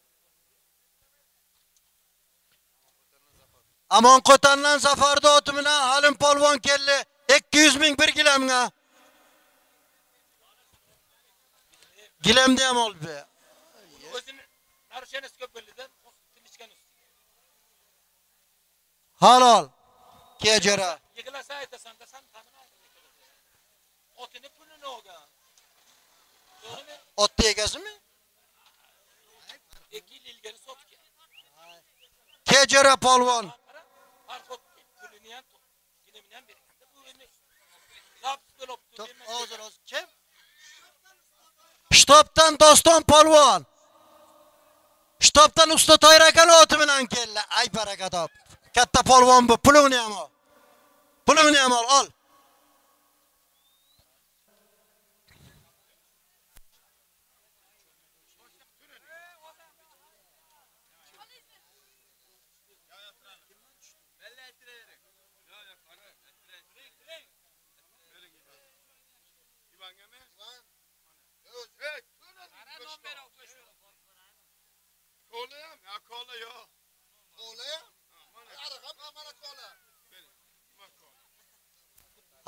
Speaker 1: Amon Qo'tandan safarda oti bilan Halim polvon keldi ikki yuz ming bir gilamga. Gilamda ham olib be.
Speaker 2: O'zini narshaniz ko'p bildidan tilishgan usti.
Speaker 1: Halol. Kejara.
Speaker 2: Yig'lasa aytasan da san ta'minlaydi. Otini pulini olgan. To'g'rimi?
Speaker 1: Ot egasimi?
Speaker 2: ikki yil ilgari sotgan.
Speaker 1: Kejara polvon.
Speaker 2: Farqot pulini ham gilamini ham bergan. Bu endi zap bo'libdi.
Speaker 1: Hozir hozir kim? Shtobdan Doston polvon. Shtobdan usta Toyir akani oti bilan keldi. Ay baraka top. Katta polvon bu, pulingni ham ol. Pulingni ham ol, ol.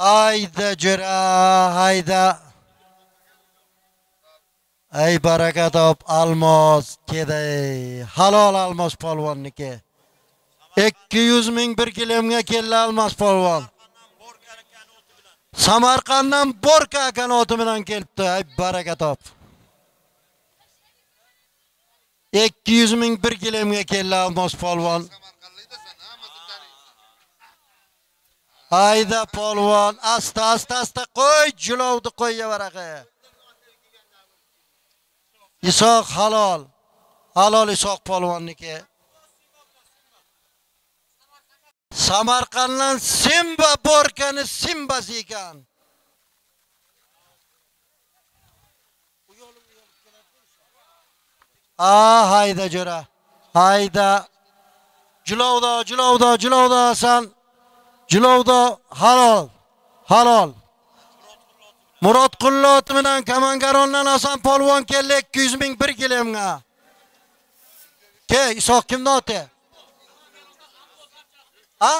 Speaker 1: Hayda jo'ra, hayda. Ey baraka top almos keday. Halol almos polvonniki. ikki yuz ming bir kiloga keldi almos polvon. Samarqanddan Borka kanoti bilan kelibdi. Ey baraka top. ikki yuz ming bir kiloga keldi almos polvon. Hayda polvon, asta asta asta qo'y, julovni qo'yga varaqa. Isoq halol. Halol Isoq polvonniki. Samarqanddan Simba Borkani Simbasi ekan. Ah hayda jo'ra. Hayda. Julovda, julovda, julovda Hasan. Julovda halol. Halol. Murod Qullot bilan Kamangarondan Hasan polvon keldi ikki yuz ming bir kiloga. Ke, Isoq kimda oti? Ha?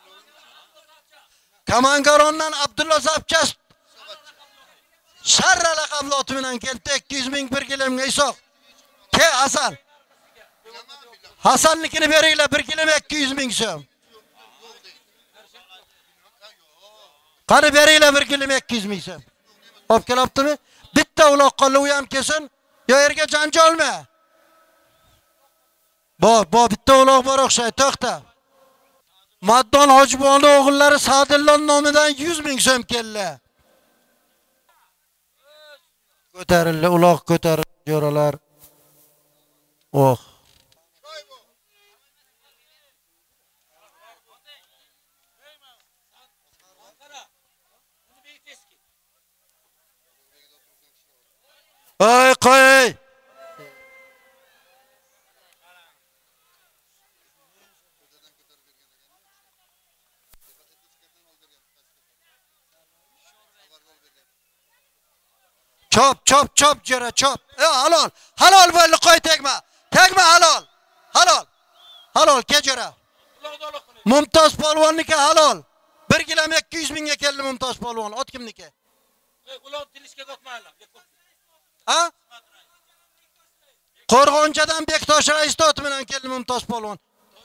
Speaker 1: Kamangarondan Abdulla Zapchas Sharra laqabli oti bilan keldi ikki yuz ming bir kiloga Isoq. Ke Hasan. Hasannikini beringlar bir kiloga ikki yuz ming so'm. Qani beringlar bir kiloga ikki yuz ming so'm. Olib kelibdimi? Bitta uloq qoldi, u ham kelsin. Yo yerga janjolma. Bor, bor bitta uloq bor o'xshaydi, to'xta. Maddon Hojiboni o'g'illari Sadillon nomidan yuz ming so'm keldi. Ko'tarildi, uloq ko'tarildi jo'ralar. Oh. Ay qo'y. Chop, chop, chop jo'ra, chop. E halol. Halol bo'ldi, qo'y tegma. Tegma halol. Halol. Halol ke jo'ra. Mumtoz polvonniki halol. bir kiloga ikki yuz mingga keldi Mumtoz polvon. Ot kimniki?
Speaker 2: Ular tilishga qo'ymaylar.
Speaker 1: Ha? Qo'rg'onchadan Bektosh rais oti bilan keldi Mumtoz polvon.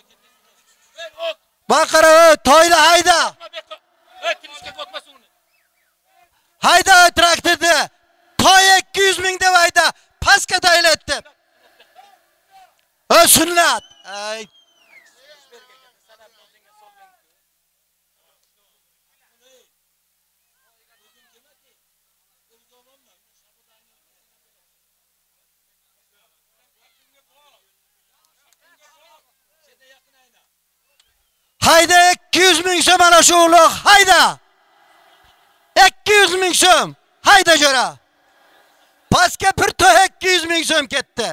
Speaker 1: Baqara, toyda hayda.
Speaker 2: Tilishga qo'ymasin uni.
Speaker 1: Hayda traktorda. Toy ikki yuz ming deb hayda. Pastga taylatdi. O sunnat. Ay. Hayda ikki yuz ming so'm ana shu uloq. Hayda. ikki yuz ming so'm. Hayda jo'ra. Pastga bir to'y ikki yuz ming so'm ketdi.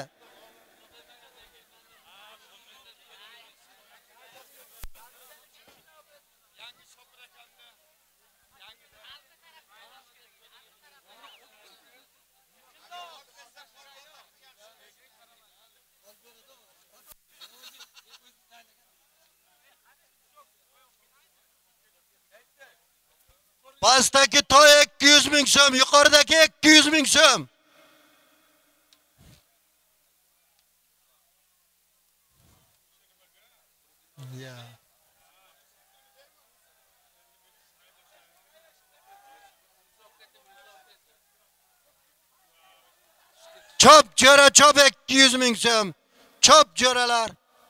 Speaker 1: Pastdagi toy ikki yuz ming so'm, yuqoridagi ikki yuz ming so'm. Ya. Chop jo'ra, chop ikki yuz ming so'm. Chop jo'ralar.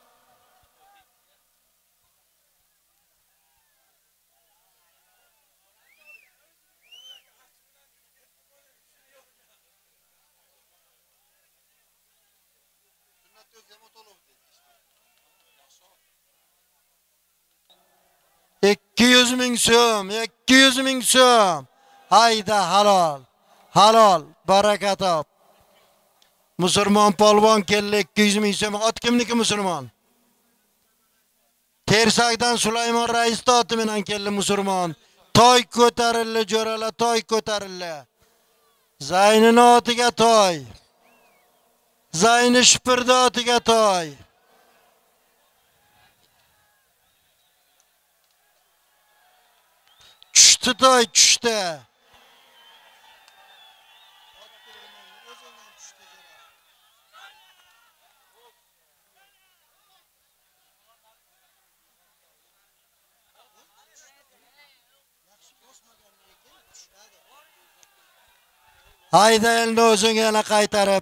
Speaker 1: ikki yuz ming so'm, ikki yuz ming so'm. Hayda halol. Halol, baraka top. Musulmon polvon keldi ikki yuz ming so'm. Ot kimniki musulmon? Tersakdan Sulaymon rais oti bilan keldi musulmon. Toy ko'tarildi jo'ralar, toy ko'tarildi. Zaynin otiga toy. Zayni shipirda otiga toy. Yaxshi to'y tushdi. Hayda endi o'zing yana qaytarib.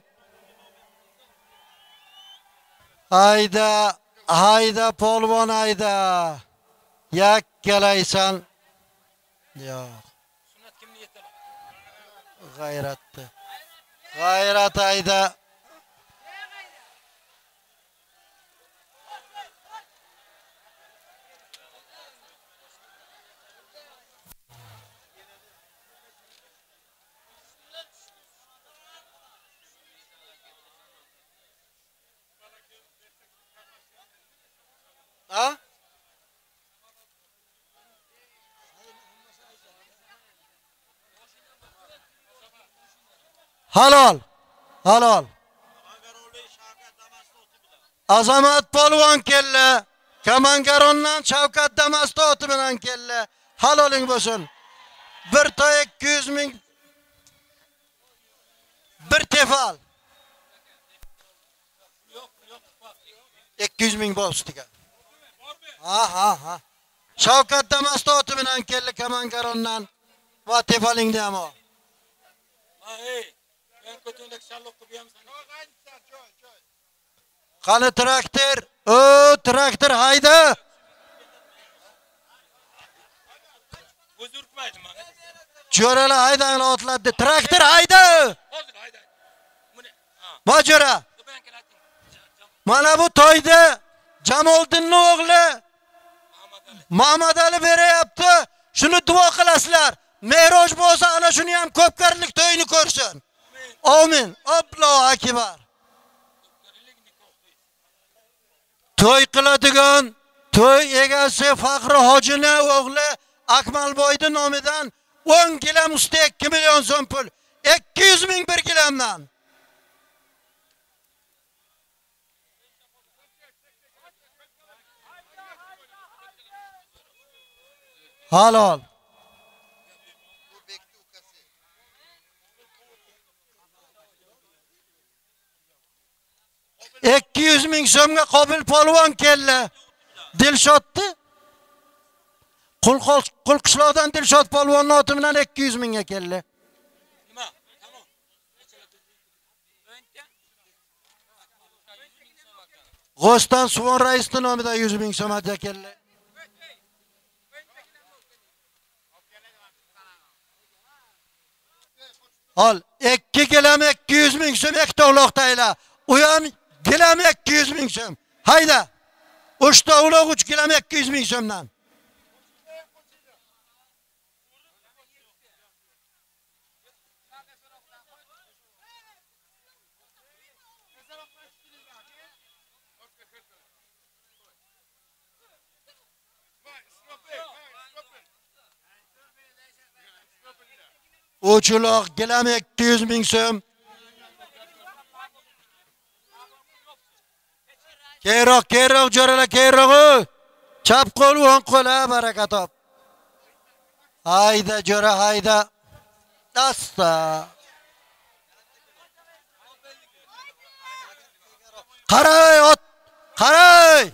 Speaker 1: Hayda, hayda polvon hayda. Yakkalaysan. Yo'q.
Speaker 2: Sunnat kimni yetalar?
Speaker 1: G'ayratni. G'ayrat hayda. Ha? Halol. Halol. Azamat polvon keldi. Kamangarondan Shavkat Damastoti bilan keldi. Haloling bo'lsin. Bir to'y ikki yuz ming bir tefal. ikki yuz ming bo'lsa. Ha ha ha. Shavkat Damastoti bilan keldi Kamangarondan. Va tefalingni ham ol.
Speaker 2: Ha ey. Ben kötündeki şarlok gibi yam sana.
Speaker 1: Qani traktor? O traktor hayda.
Speaker 2: Göz ürkmaydim bana.
Speaker 1: Jo'ralar haydang otlatdi. Traktor hayda.
Speaker 2: Hozir hayda. Bu ne? Ha.
Speaker 1: Bojora.
Speaker 2: Ben kelatim.
Speaker 1: Mana bu to'yda Jamoliddinning o'g'li Muhammad Ali beryapti. Shuni duo qilasizlar. Mehroj bo'lsa ana shuni ham ko'pkarlik to'yini ko'rsin. Amin. Allohu akbar. To'y qiladigan to'y egasi Faxri Hojini o'g'li Akmalboyning nomidan o'n gilam usti ikki million so'm pul. ikki yuz ming bir gilamdan. Halol.
Speaker 3: Bu bekti ukasi.
Speaker 1: ikki yuz ming so'mga Qobil polvon keldi. Dilshodni Qul qul qishloqdan Dilshod polvonning oti bilan ikki yuz mingga keldi.
Speaker 2: Nima? Tamam.
Speaker 1: G'ostan Suvon raisning nomidan yuz ming so'mga keldi. Al, ikki gilam ikki yuz ming so'm ektovloqdaylar. U ham gilam ikki yuz ming so'm. Hayda. uch tovloq uch gilam ikki yuz ming so'mdan. Uçuloq gilam ikki yuz ming so'm. Keyroq, keyroq jo'ralar keyroq. Chap qo'l, o'ng qo'l, baraka top. Hayda jo'ra, hayda. Asta. Qaray, ot. Qaray.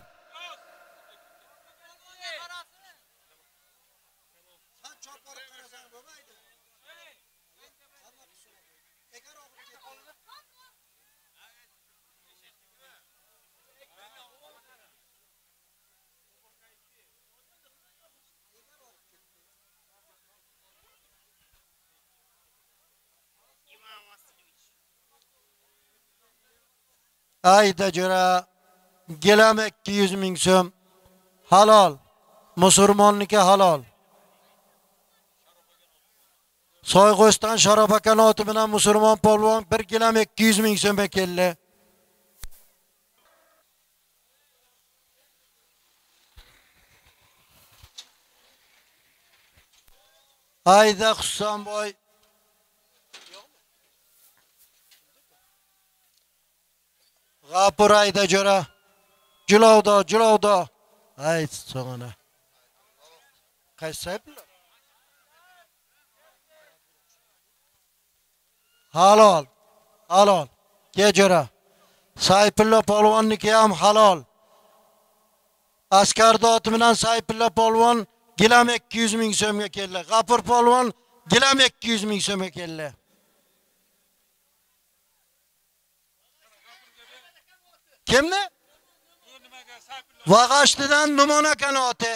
Speaker 1: Ayda jo'ra gilam ikki yuz ming so'm. Halol. Musulmonniki halol. Soyg'o'stan Sharof aka oti bilan musulmon polvon bir gilam ikki yuz ming so'mga keldi. Ayda Husanboy G'apur ayda jo'ra. Julovdo, julovdo. Ay, so'ngana. Qaysi saytlar? Halol. Halol. Kechira. Sayfulla polvonniki ham halol. Askar doti bilan Sayfulla polvon gilam ikki yuz ming so'mga keldi. G'afur polvon gilam ikki yuz ming so'mga keldi. Kimni? Vag'ashlidan Numon akani oti.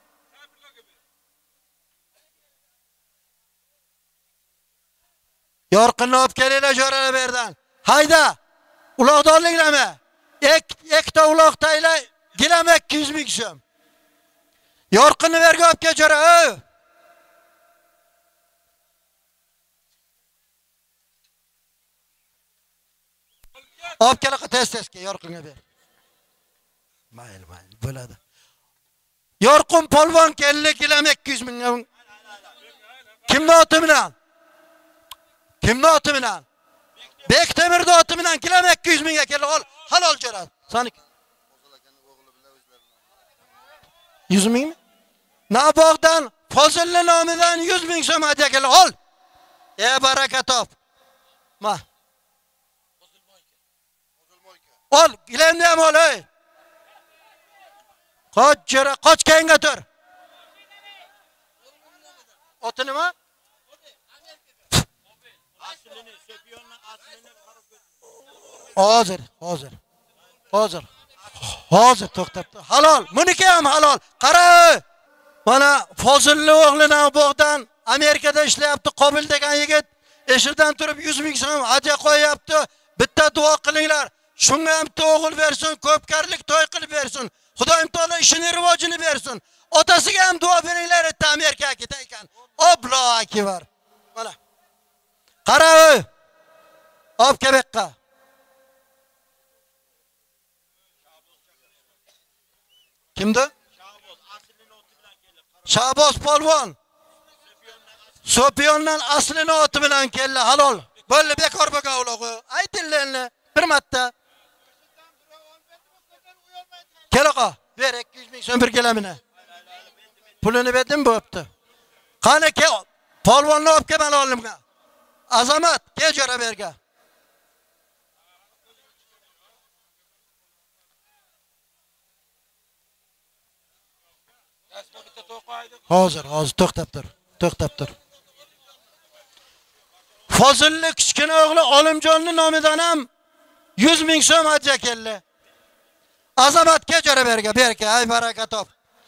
Speaker 1: Yorqinni olib kelinglar jo'ralar berdan. Hayda. Uloqdorliklarmi? Ek ekta uloq tayla gilam ikki yuz ming so'm. Yorqinni berga olib kel jo'ra. Olib kela tez-tezga Yorqinga ber. Mayli, mayli, bo'ladi. Yorqin polvon keldi gilam ikki yuz ming. Kimning oti bilan? Kimning oti bilan? Bektemir oti bilan gilam ikki yuz mingga keldi. Ol, halol jo'ra. Sani yuz mingmi? Nabog'dan Fozilli nomidan yuz ming so'm hadiya keldi. Ol. Ey baraka top. Ma. Ol, gilamni ham ol, ey. Qoch jo'ra, qoch keyinga tur. Oti nima?
Speaker 4: Aslini, Sepiyonni aslini qarab ko'r.
Speaker 1: Hozir, hozir. Hozir. Hozir to'xtabdi. Halol, buniki ham halol. Qara. Mana Fozilli o'g'lidan bog'dan Amerikada ishlayapti, Qobil degan yigit. Eshirdan turib yuz ming so'm hadiya qo'yapti. Bitta duo qilinglar. Shunga ham o'g'il bersin, ko'pkarlik to'y qilib bersin. Xudoyim taolo ishini rivojini bersin. Otasiga ham duo beringlar, etta Amerikaga ketar ekan. Allohu akbar. Mana. Qara. Olib kelbekqa. Kimdi? Shaboz polvon. Sopiyondan aslini oti bilan keldi, halol. Bo'ldi, bekor bo'lgan uloqi. Aytinglarni bir marta. Kelaqa, ber ikki yuz ming so'm bir gilamini. Pulini berdim, bo'pti. Qani kel, polvonni olib kel, men olimga. Azamat, kel jo'ra berga. Hozir, hozir to'xtab tur. To'xtab tur. Fozilli kichkina o'g'li Olimjonning nomidan ham yuz ming so'm hadiya keldi. Azamatga jo'ra berga, berga, ay baraka top.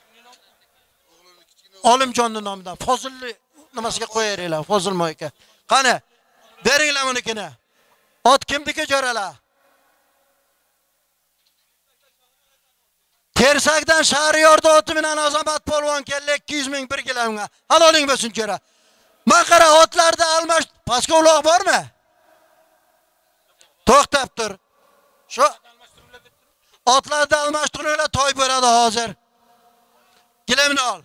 Speaker 1: Olimjonning nomidan Fozilli nimasiga qo'yaringlar, Fozil moyka. Qani, beringlar bunikini. Ot kimniki jo'ralar? Tersakdan Shahriyorda oti bilan Azamat polvon keldi ikki yuz ming bir gilamga. Haloling bo'lsin jo'ra. Men qara otlarda almash, pastga uloq bormi? To'xtab tur. Shu otlarda almashtiringlar, to'y bo'ladi hozir. Gilamni ol.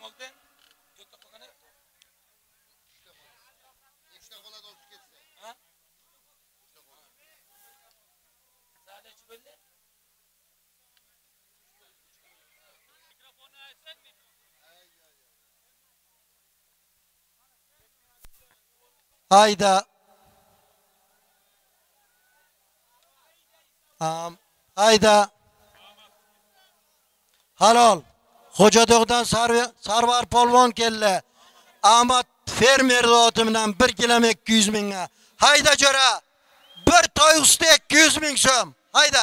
Speaker 1: Hayda. Am, hayda. Halol. Xo'jadog'dan Sarvar polvon keldi. Ahmad fermer oti bilan bir gilam ikki yuz mingga. Hayda jo'ra. Bir toy usti ikki yuz ming so'm. Hayda.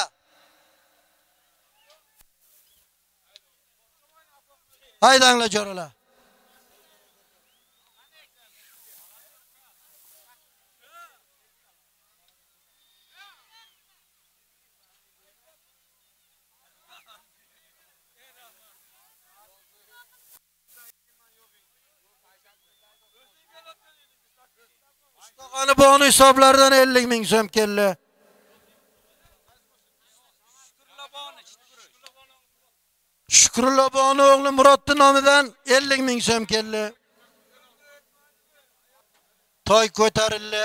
Speaker 1: Haydanglar jo'ralar. Qani boni hisoblaridan ellik ming so'm keldi. Shukrullo boni o'g'li Murodning nomidan ellik ming so'm keldi. Toy ko'tarildi.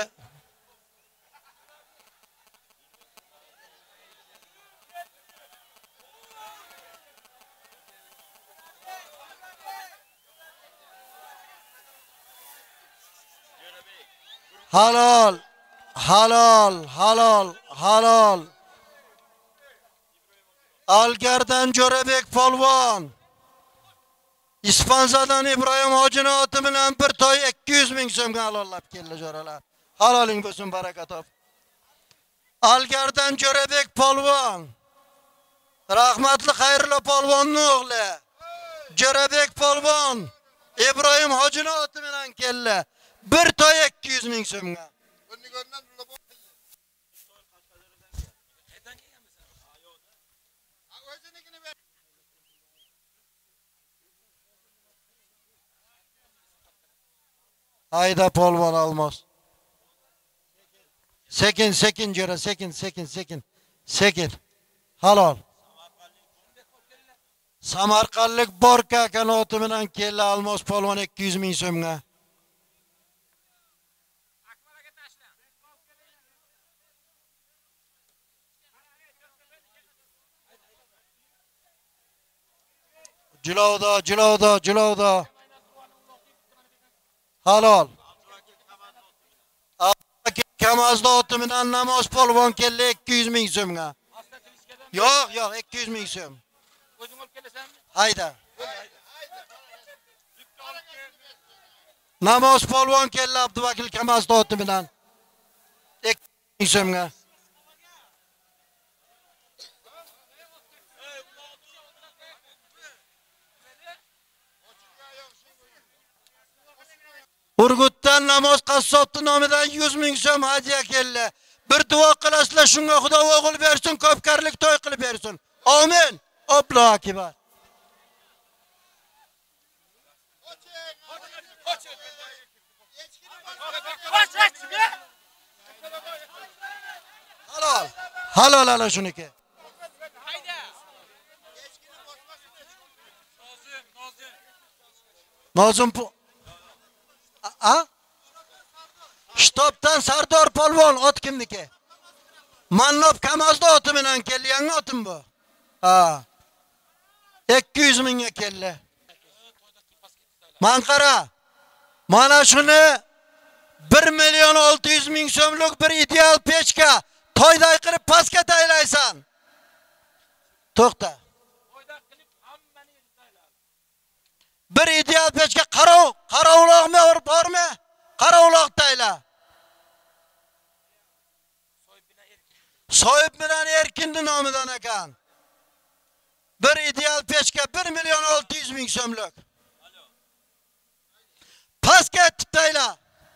Speaker 1: Halol. Halol, halol, halol. Algardan Jo'rabek polvon. İspanzadan İbrahim Hojining oti bilan bir toy ikki yuz ming so'mga halollab keldi jo'ralar. Haloling bo'lsin, baraka top. Algardan Jo'rabek polvon. Rahmatli Xayrullo polvonning o'g'li. Jo'rabek polvon İbrahim Hojining oti bilan keldi. Bir toy ikki yuz ming so'mga. Hayda polvon almaz. Sekin, sekin jo'ra, sekin, sekin, sekin. Sekin. Halol. Samarqandlik Borka kanoti bilan keldi almos polvon ikki yuz ming so'mga. Jilovda, jilovda, jilovda. Halol. Kamazda oti bilan namoz polvon keldi ikki yuz ming so'mga. Yo'q, yo'q, ikki yuz ming so'm.
Speaker 2: O'zing olib kelasanmi?
Speaker 1: Hayda. Namoz polvon keldi Abduvakil Kamazda oti bilan ikki yuz ming so'mga. Urgutdan namoz qassobni nomidan yuz ming so'm hadiya keldi. Bir duo qilasizlar, shunga Xudo o'g'il bersin, ko'pkarlik to'y qilib bersin. Amin. Allohu akbar. Halol. Halol ala shuniki. Nozim bu. A? Shtobdan Sardor polvon ot kimniki? Mannob Kamazda oti bilan keldi, yangi otim bu. Ha. ikki yuz mingga keldi. Manqara. Mana shuni bir million olti yuz ming so'mlik bir ideal pechka to'yday qilib pastga taylaysan. To'xta. Bir ideal pechka qarov, qarovloqmi bormi? Qarovloq tayla. Soyib bilan Erkinni nomidan ekan. Bir ideal pechka bir million olti yuz ming so'mlik. Pastga tayla.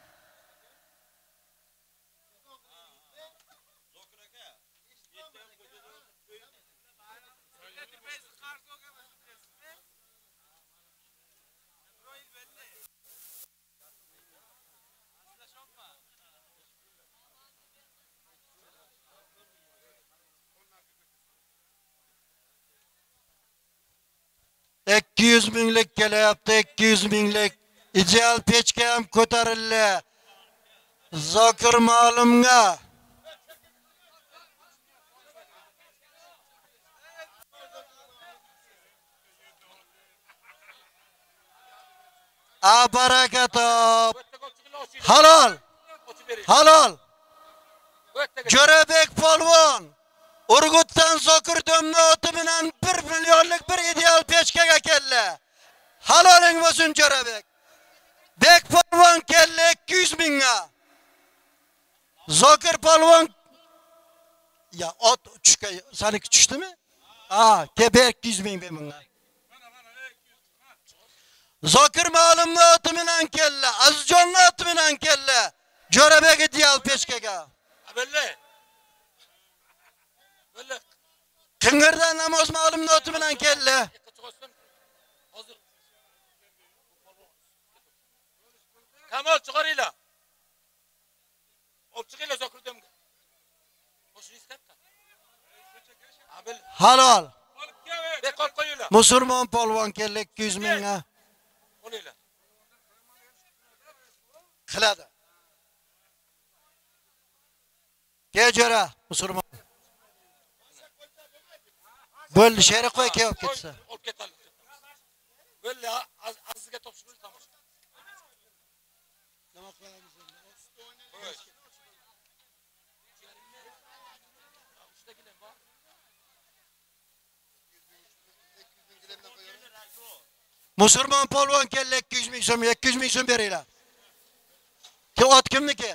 Speaker 1: ikki yuz minglik kelyapti, ikki yuz minglik. İdeal pechka ham ko'tarildi. Zokir ma'lumga. A baraka top. Halol. Halol. Jo'rabek polvon Urgutdan Zokir domla oti bilan bir millionlik bir ideal pechkaga keldi. Haloling bo'lsin Jo'rabek. Bek polvon keldi ikki yuz mingga. Zokir polvon ya ot uçka saniki tushdimi? Ha, kebe ikki yuz ming bunga. Zokir ma'lumni oti bilan keldi, Azizjonning oti bilan keldi. Jo'rabek ideal pechkaga.
Speaker 2: Belli. Belli.
Speaker 1: Qing'irdan namoz ma'lumni oti bilan keldi.
Speaker 2: Hozir. Kamol chiqaringlar. Olib chiqinglar Zokirdamga. Qo'shingiz katta. Abil.
Speaker 1: Halol.
Speaker 2: Bek olib qo'yinglar.
Speaker 1: Musulmon polvon keldi ikki yuz mingga.
Speaker 2: Qo'yinglar.
Speaker 1: Qiladi. Kechora musulmon. Bo'ldi, sheri qo'y kelib ketsa.
Speaker 2: Olib ketadi. Belli azizga topshirib tamom. Nima qilamiz endi?
Speaker 1: Musulmon polvon keldi ikki yuz ming so'm, ikki yuz ming so'm beringlar. Ki ot kimniki?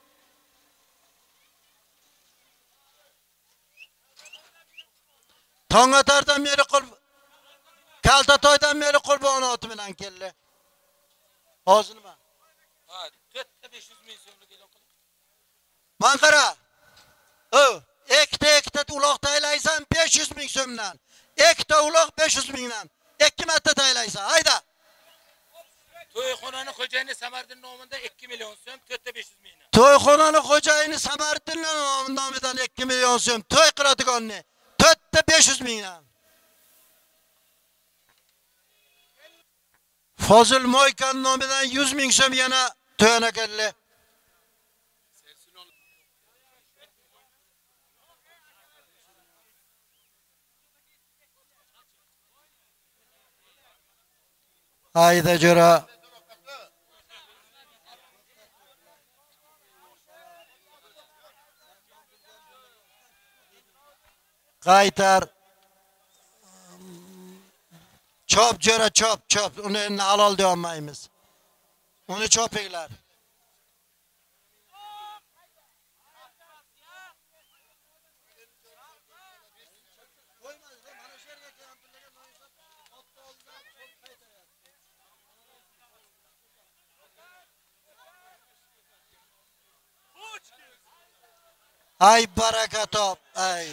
Speaker 1: Tong'atardan beri qul Kaltatoydan beri qurbon oti bilan keldi. Hozir nima?
Speaker 2: Ha, to'rtta besh yuz ming so'mlik e'lon qiling.
Speaker 1: Man qara. O, ikkita ikkita uloq taylaysan besh yuz ming so'mdan. Ikkita uloq besh yuz mingdan. ikki marta taylaysan. Hayda.
Speaker 2: To'yxonani xo'jayini Samardin nomidan ikki million so'm, to'rtta besh yuz mingdan.
Speaker 1: To'yxonani xo'jayini Samardin nomidan ikki million so'm to'y qiladiganni to'rtta besh yuz mingdan. Fozil Moykan nomidan yuz ming so'm yana to'yana keldi. Hayda jo'ra. Qaytar. Chop jo'ra chop chop. Uni endi halol deya olmaymiz. Uni chopinglar. Ay baraka top, ay.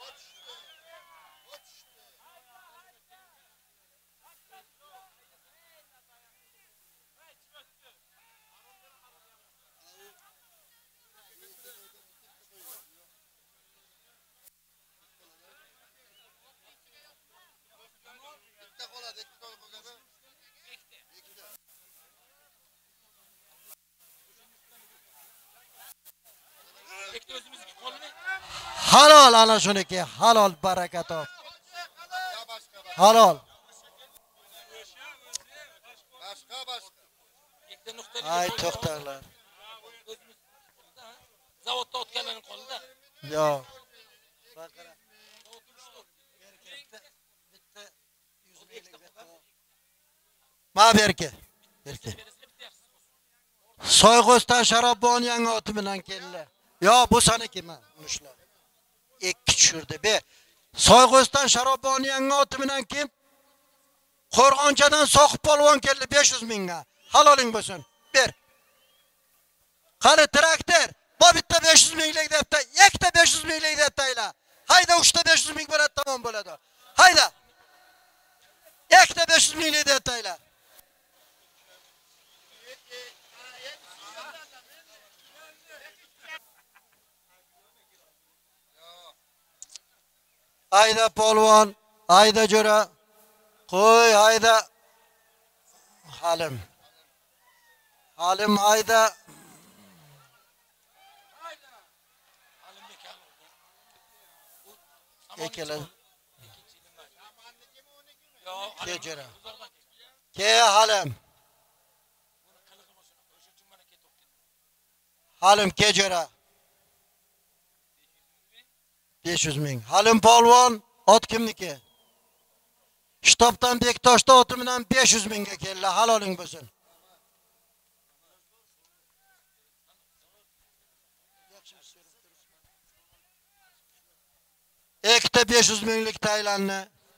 Speaker 3: Bitta qoladi, ikki to'y qoladi. Ikkita.
Speaker 2: Ikkita o'zimizniki qolmi?
Speaker 1: Halol ana shuniki, halol baraka top.
Speaker 3: Ya boshqa,
Speaker 1: Halol.
Speaker 3: boshqa, boshqa.
Speaker 2: Ikkita nuqtali.
Speaker 1: Ay to'xtanglar.
Speaker 2: Zavodda o'tganlarning qoldi-da.
Speaker 1: Yo'q. Ma berki. Berki. Soyg'ostan Sharobbon yangi oti bilan keldi. Yo, bu saniki men, ushlar. ikki tushirdi be. Soyg'ostan Sharobbon yangi oti bilan kim? Qo'rg'onchadan Soqib polvon keldi besh yuz mingga. Haloling bo'lsin. Ber. Qani traktor, bu bitta besh yuz minglik debdi, ikkita besh yuz minglik debdi ayla. Hayda uchta besh yuz ming bo'ladi, tamom bo'ladi. Hayda. Ikkita besh yuz minglik debdi ayla. Hayda polvon, hayda jo'ra. Qo'y, hayda. Halim. Halim hayda. Ekele. Ke jo'ra. Ke Halim. Halim ke jo'ra. besh yuz ming. Halim polvon ot kimniki? Shtobdan Bektoshda oti bilan besh yuz mingga keldi. Haloling bo'lsin. Ikkita besh yuz minglik Taylanni.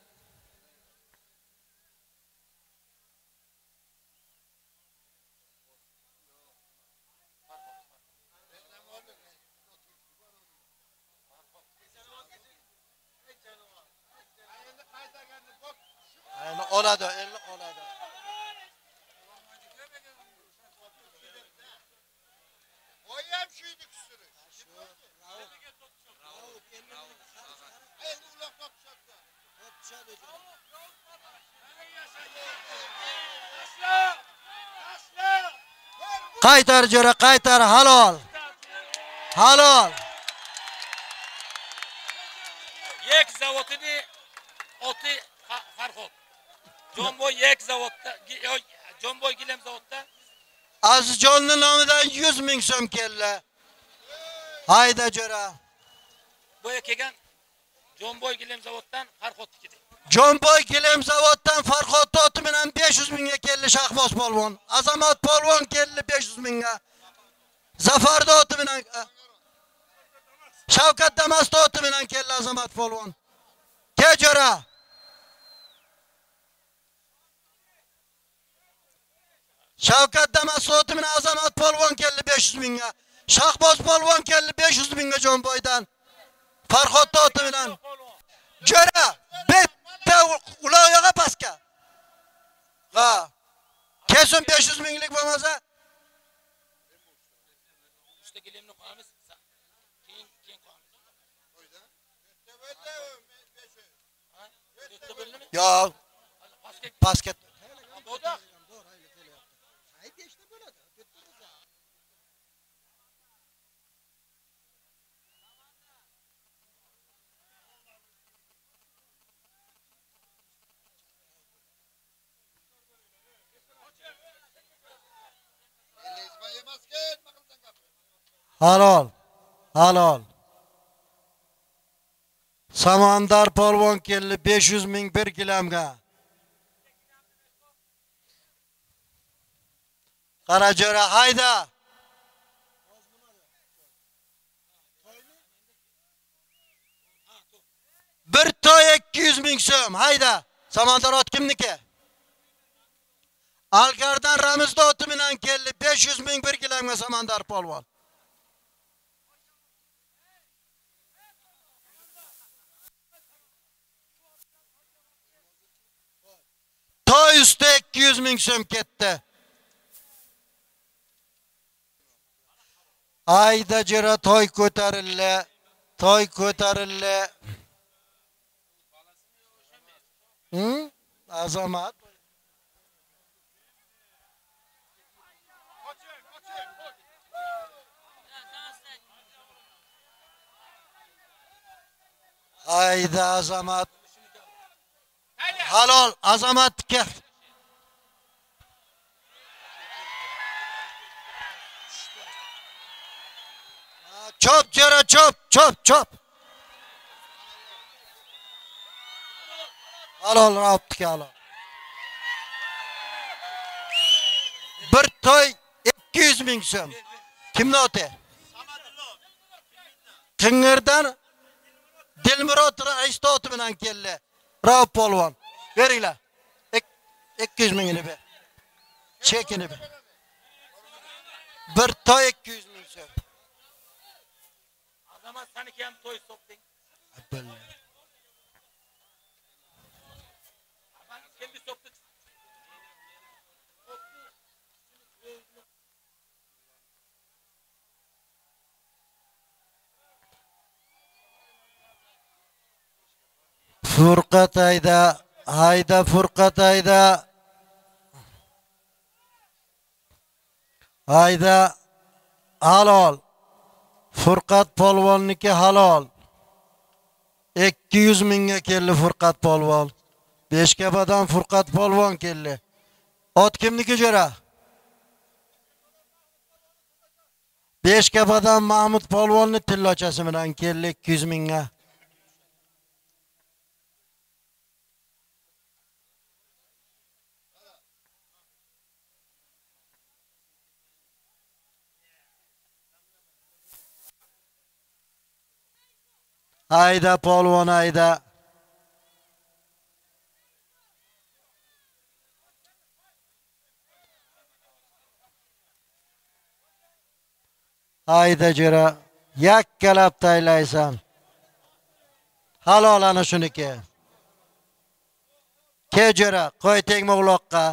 Speaker 1: Endi oladi, endi oladi.
Speaker 3: Oyam shuydi kusuri. Endi uloq topishadi. Topishadi.
Speaker 1: Qaytar jo'ra, qaytar halol. Halol.
Speaker 2: Yek zavodini oti Farhod. Jomboy yek zavodda, Jomboy gilam zavodda.
Speaker 1: Azizjonning nomidan yuz ming so'm keldi. Hayda jo'ra.
Speaker 2: Boya kelgan Jomboy gilam zavoddan Farhodniki.
Speaker 1: Jomboy Gilam zavoddan Farhod oti bilan besh yuz mingga keldi Shahboz polvon. Azamat polvon keldi besh yuz mingga. Zafar oti bilan Shavkat Damas oti bilan keldi Azamat polvon. Kejora. Shavkat Damas oti bilan Azamat polvon keldi besh yuz mingga. Shahboz polvon keldi besh yuz mingga Jomboydan. Farhod oti bilan. Jo'ra, bitta uloyoga paska. Ha. Kesin besh yuz minglik bo'lmasa.
Speaker 2: Usta Gilamni qo'yamiz. Keyin keyin qo'yamiz. Qo'yda.
Speaker 1: Yo'q. Pasket.
Speaker 2: Bo'da.
Speaker 1: Halol. Halol. Samandar polvon keldi besh yuz ming bir kilomga. Qarajo'ra hayda. Bir toy ikki yuz ming so'm, hayda. Samandar ot kimniki? Algardan Ramizda oti bilan keldi besh yuz ming bir kilomga Samandar polvon. Toy usti ikki yuz ming so'm ketdi. Ayda jira toy ko'tarildi. Toy ko'tarildi. Hm? Azamat. Ayda Azamat. Halol Azamatga. Chop jara chop chop chop. Halol raptga halol. Bir toy ikki yuz ming so'm. Kimni oti? Qing'irdan Dilmurod Raisda oti bilan keldi. Bravo polvon. Beringlar. ikki yuz mingini ber. Chekini ber. Bir toy ikki yuz ming so'm.
Speaker 2: Azamat saniki ham to'y sopding.
Speaker 1: Billah.
Speaker 2: Kimni sopdi?
Speaker 1: Furqat ayda, hayda Furqat ayda. Hayda halol. Furqat polvonniki halol. ikki yuz mingga keldi Furqat polvon. Beshkapadan Furqat polvon keldi. Ot kimniki jo'ra? Beshkapadan Mahmud polvonni tillochasi bilan keldi ikki yuz mingga. Ayda polvon ayda. Ayda jo'ra, yakkalab taylaysan. Halol ana shuniki. Ke jo'ra, qo'y tegma uloqqa.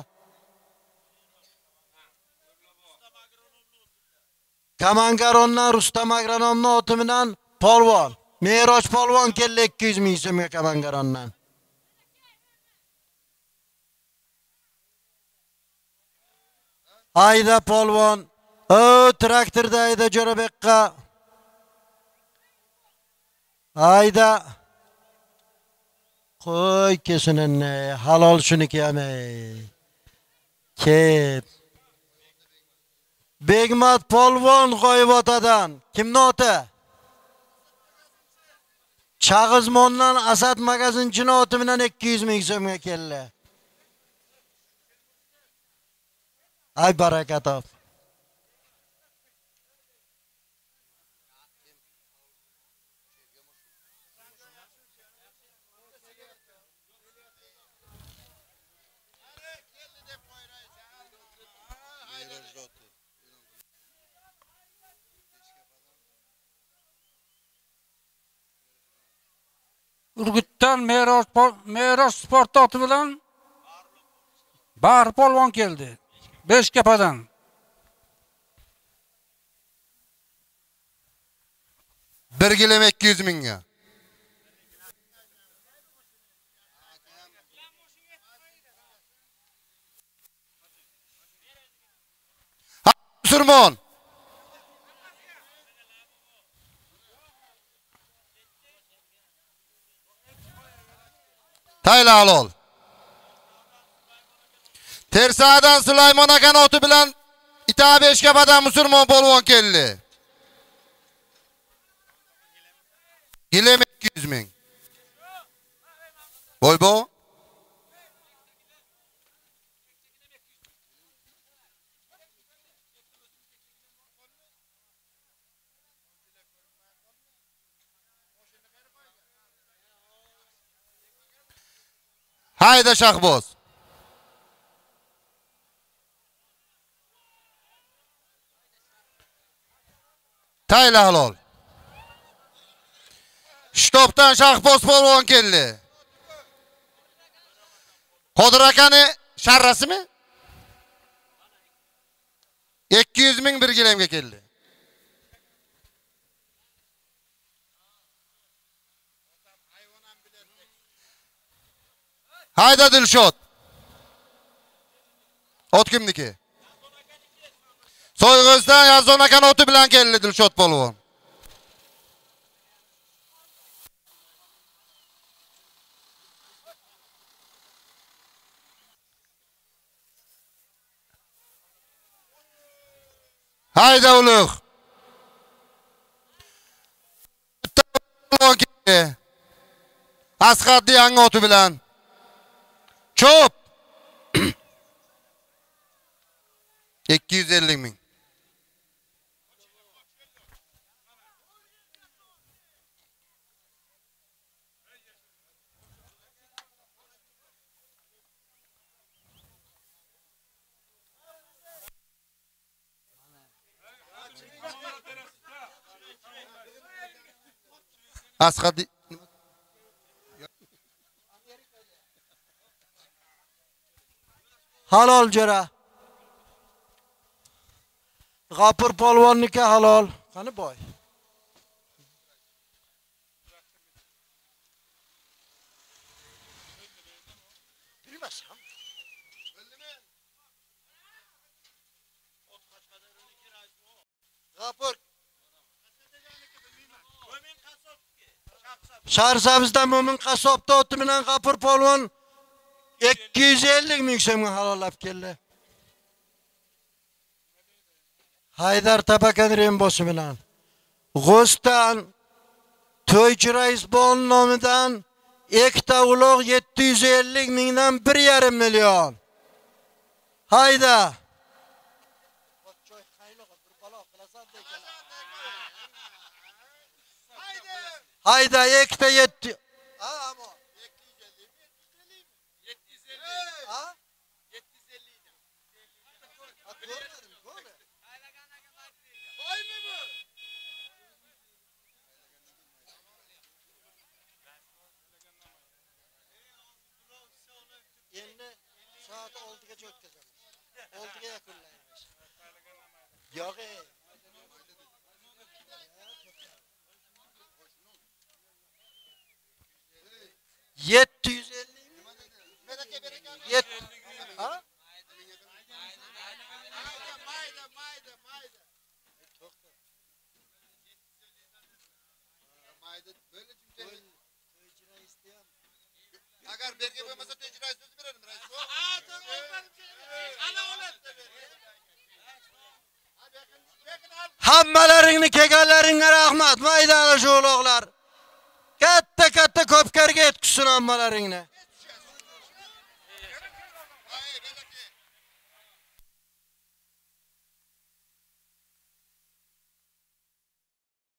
Speaker 1: Kamangarondan Rustam agronomning oti bilan polvon. Meroch polvon keldi ikki yuz ming so'mga Kamangarondan. Ayda polvon, o traktorda ayda Jo'rabekqa. Ayda. Qo'y kesinini, halol shuniki ham. Kep. Begmat polvon G'oybotadan. Kimning oti? Shag'izmondan Asad magazin jinoati bilan ikki yuz ming so'mga keldi. Ay baraka top.
Speaker 5: Urgutdan Meros Meros sport oti bilan Bahri polvon keldi. Beshkapadan.
Speaker 3: bir gilam ikki yuz mingga. Musulmon. Tayla halol. Tersadan Sulaymon akan oti bilan Ita Beshkapadan musulmon polvon keldi. Gilam ikki yuz ming. Boybo. Hayda Shahboz. Tayla halol. Shtopdan Shahboz polvon keldi. Qodir akani sharrasimi? ikki yuz ming bir gilamga keldi. Hayda Dilshod. Ot kimniki? Soyg'izdan Yazon akan oti bilan keldi Dilshod polvon. Hayda Ulug'. Asqatli yangi oti bilan. Cho'p. ikki yuz ellik ming. Asqatli
Speaker 1: Halol jo'ra. G'afur polvonniki halol. Qani boy. Bilmasam. G'afur. Sharsabizdan Mo'min qasobda oti bilan G'afur polvon ikki yuz ellik ming so'mga halollab keldi. Haydar Tabakan Rembosi bilan G'o'stan To'ychi rais bon nomidan ikkita uloq yetti yuz ellik mingdan bir yarim million. Hayda. Hayda ikkita yetti. Ha, amo. Endi soat oltigacha o'tkazamiz. oltiga yakunlaymiz. Yo'q. yetti yuz ellik yetti ha? Mayda, mayda, mayda. Mayda böyle cümle. To'ychi raisni ham. Agar berga bo'lmasa to'ychi raisni o'zi beradi, rais. Ha, to'g'ri. Ana olatda ber. Hammalaringni kelganlaringga rahmat, mayda shu uloqlar. Katta katta katta Ko'pkarga yetkizsin ammalaringni.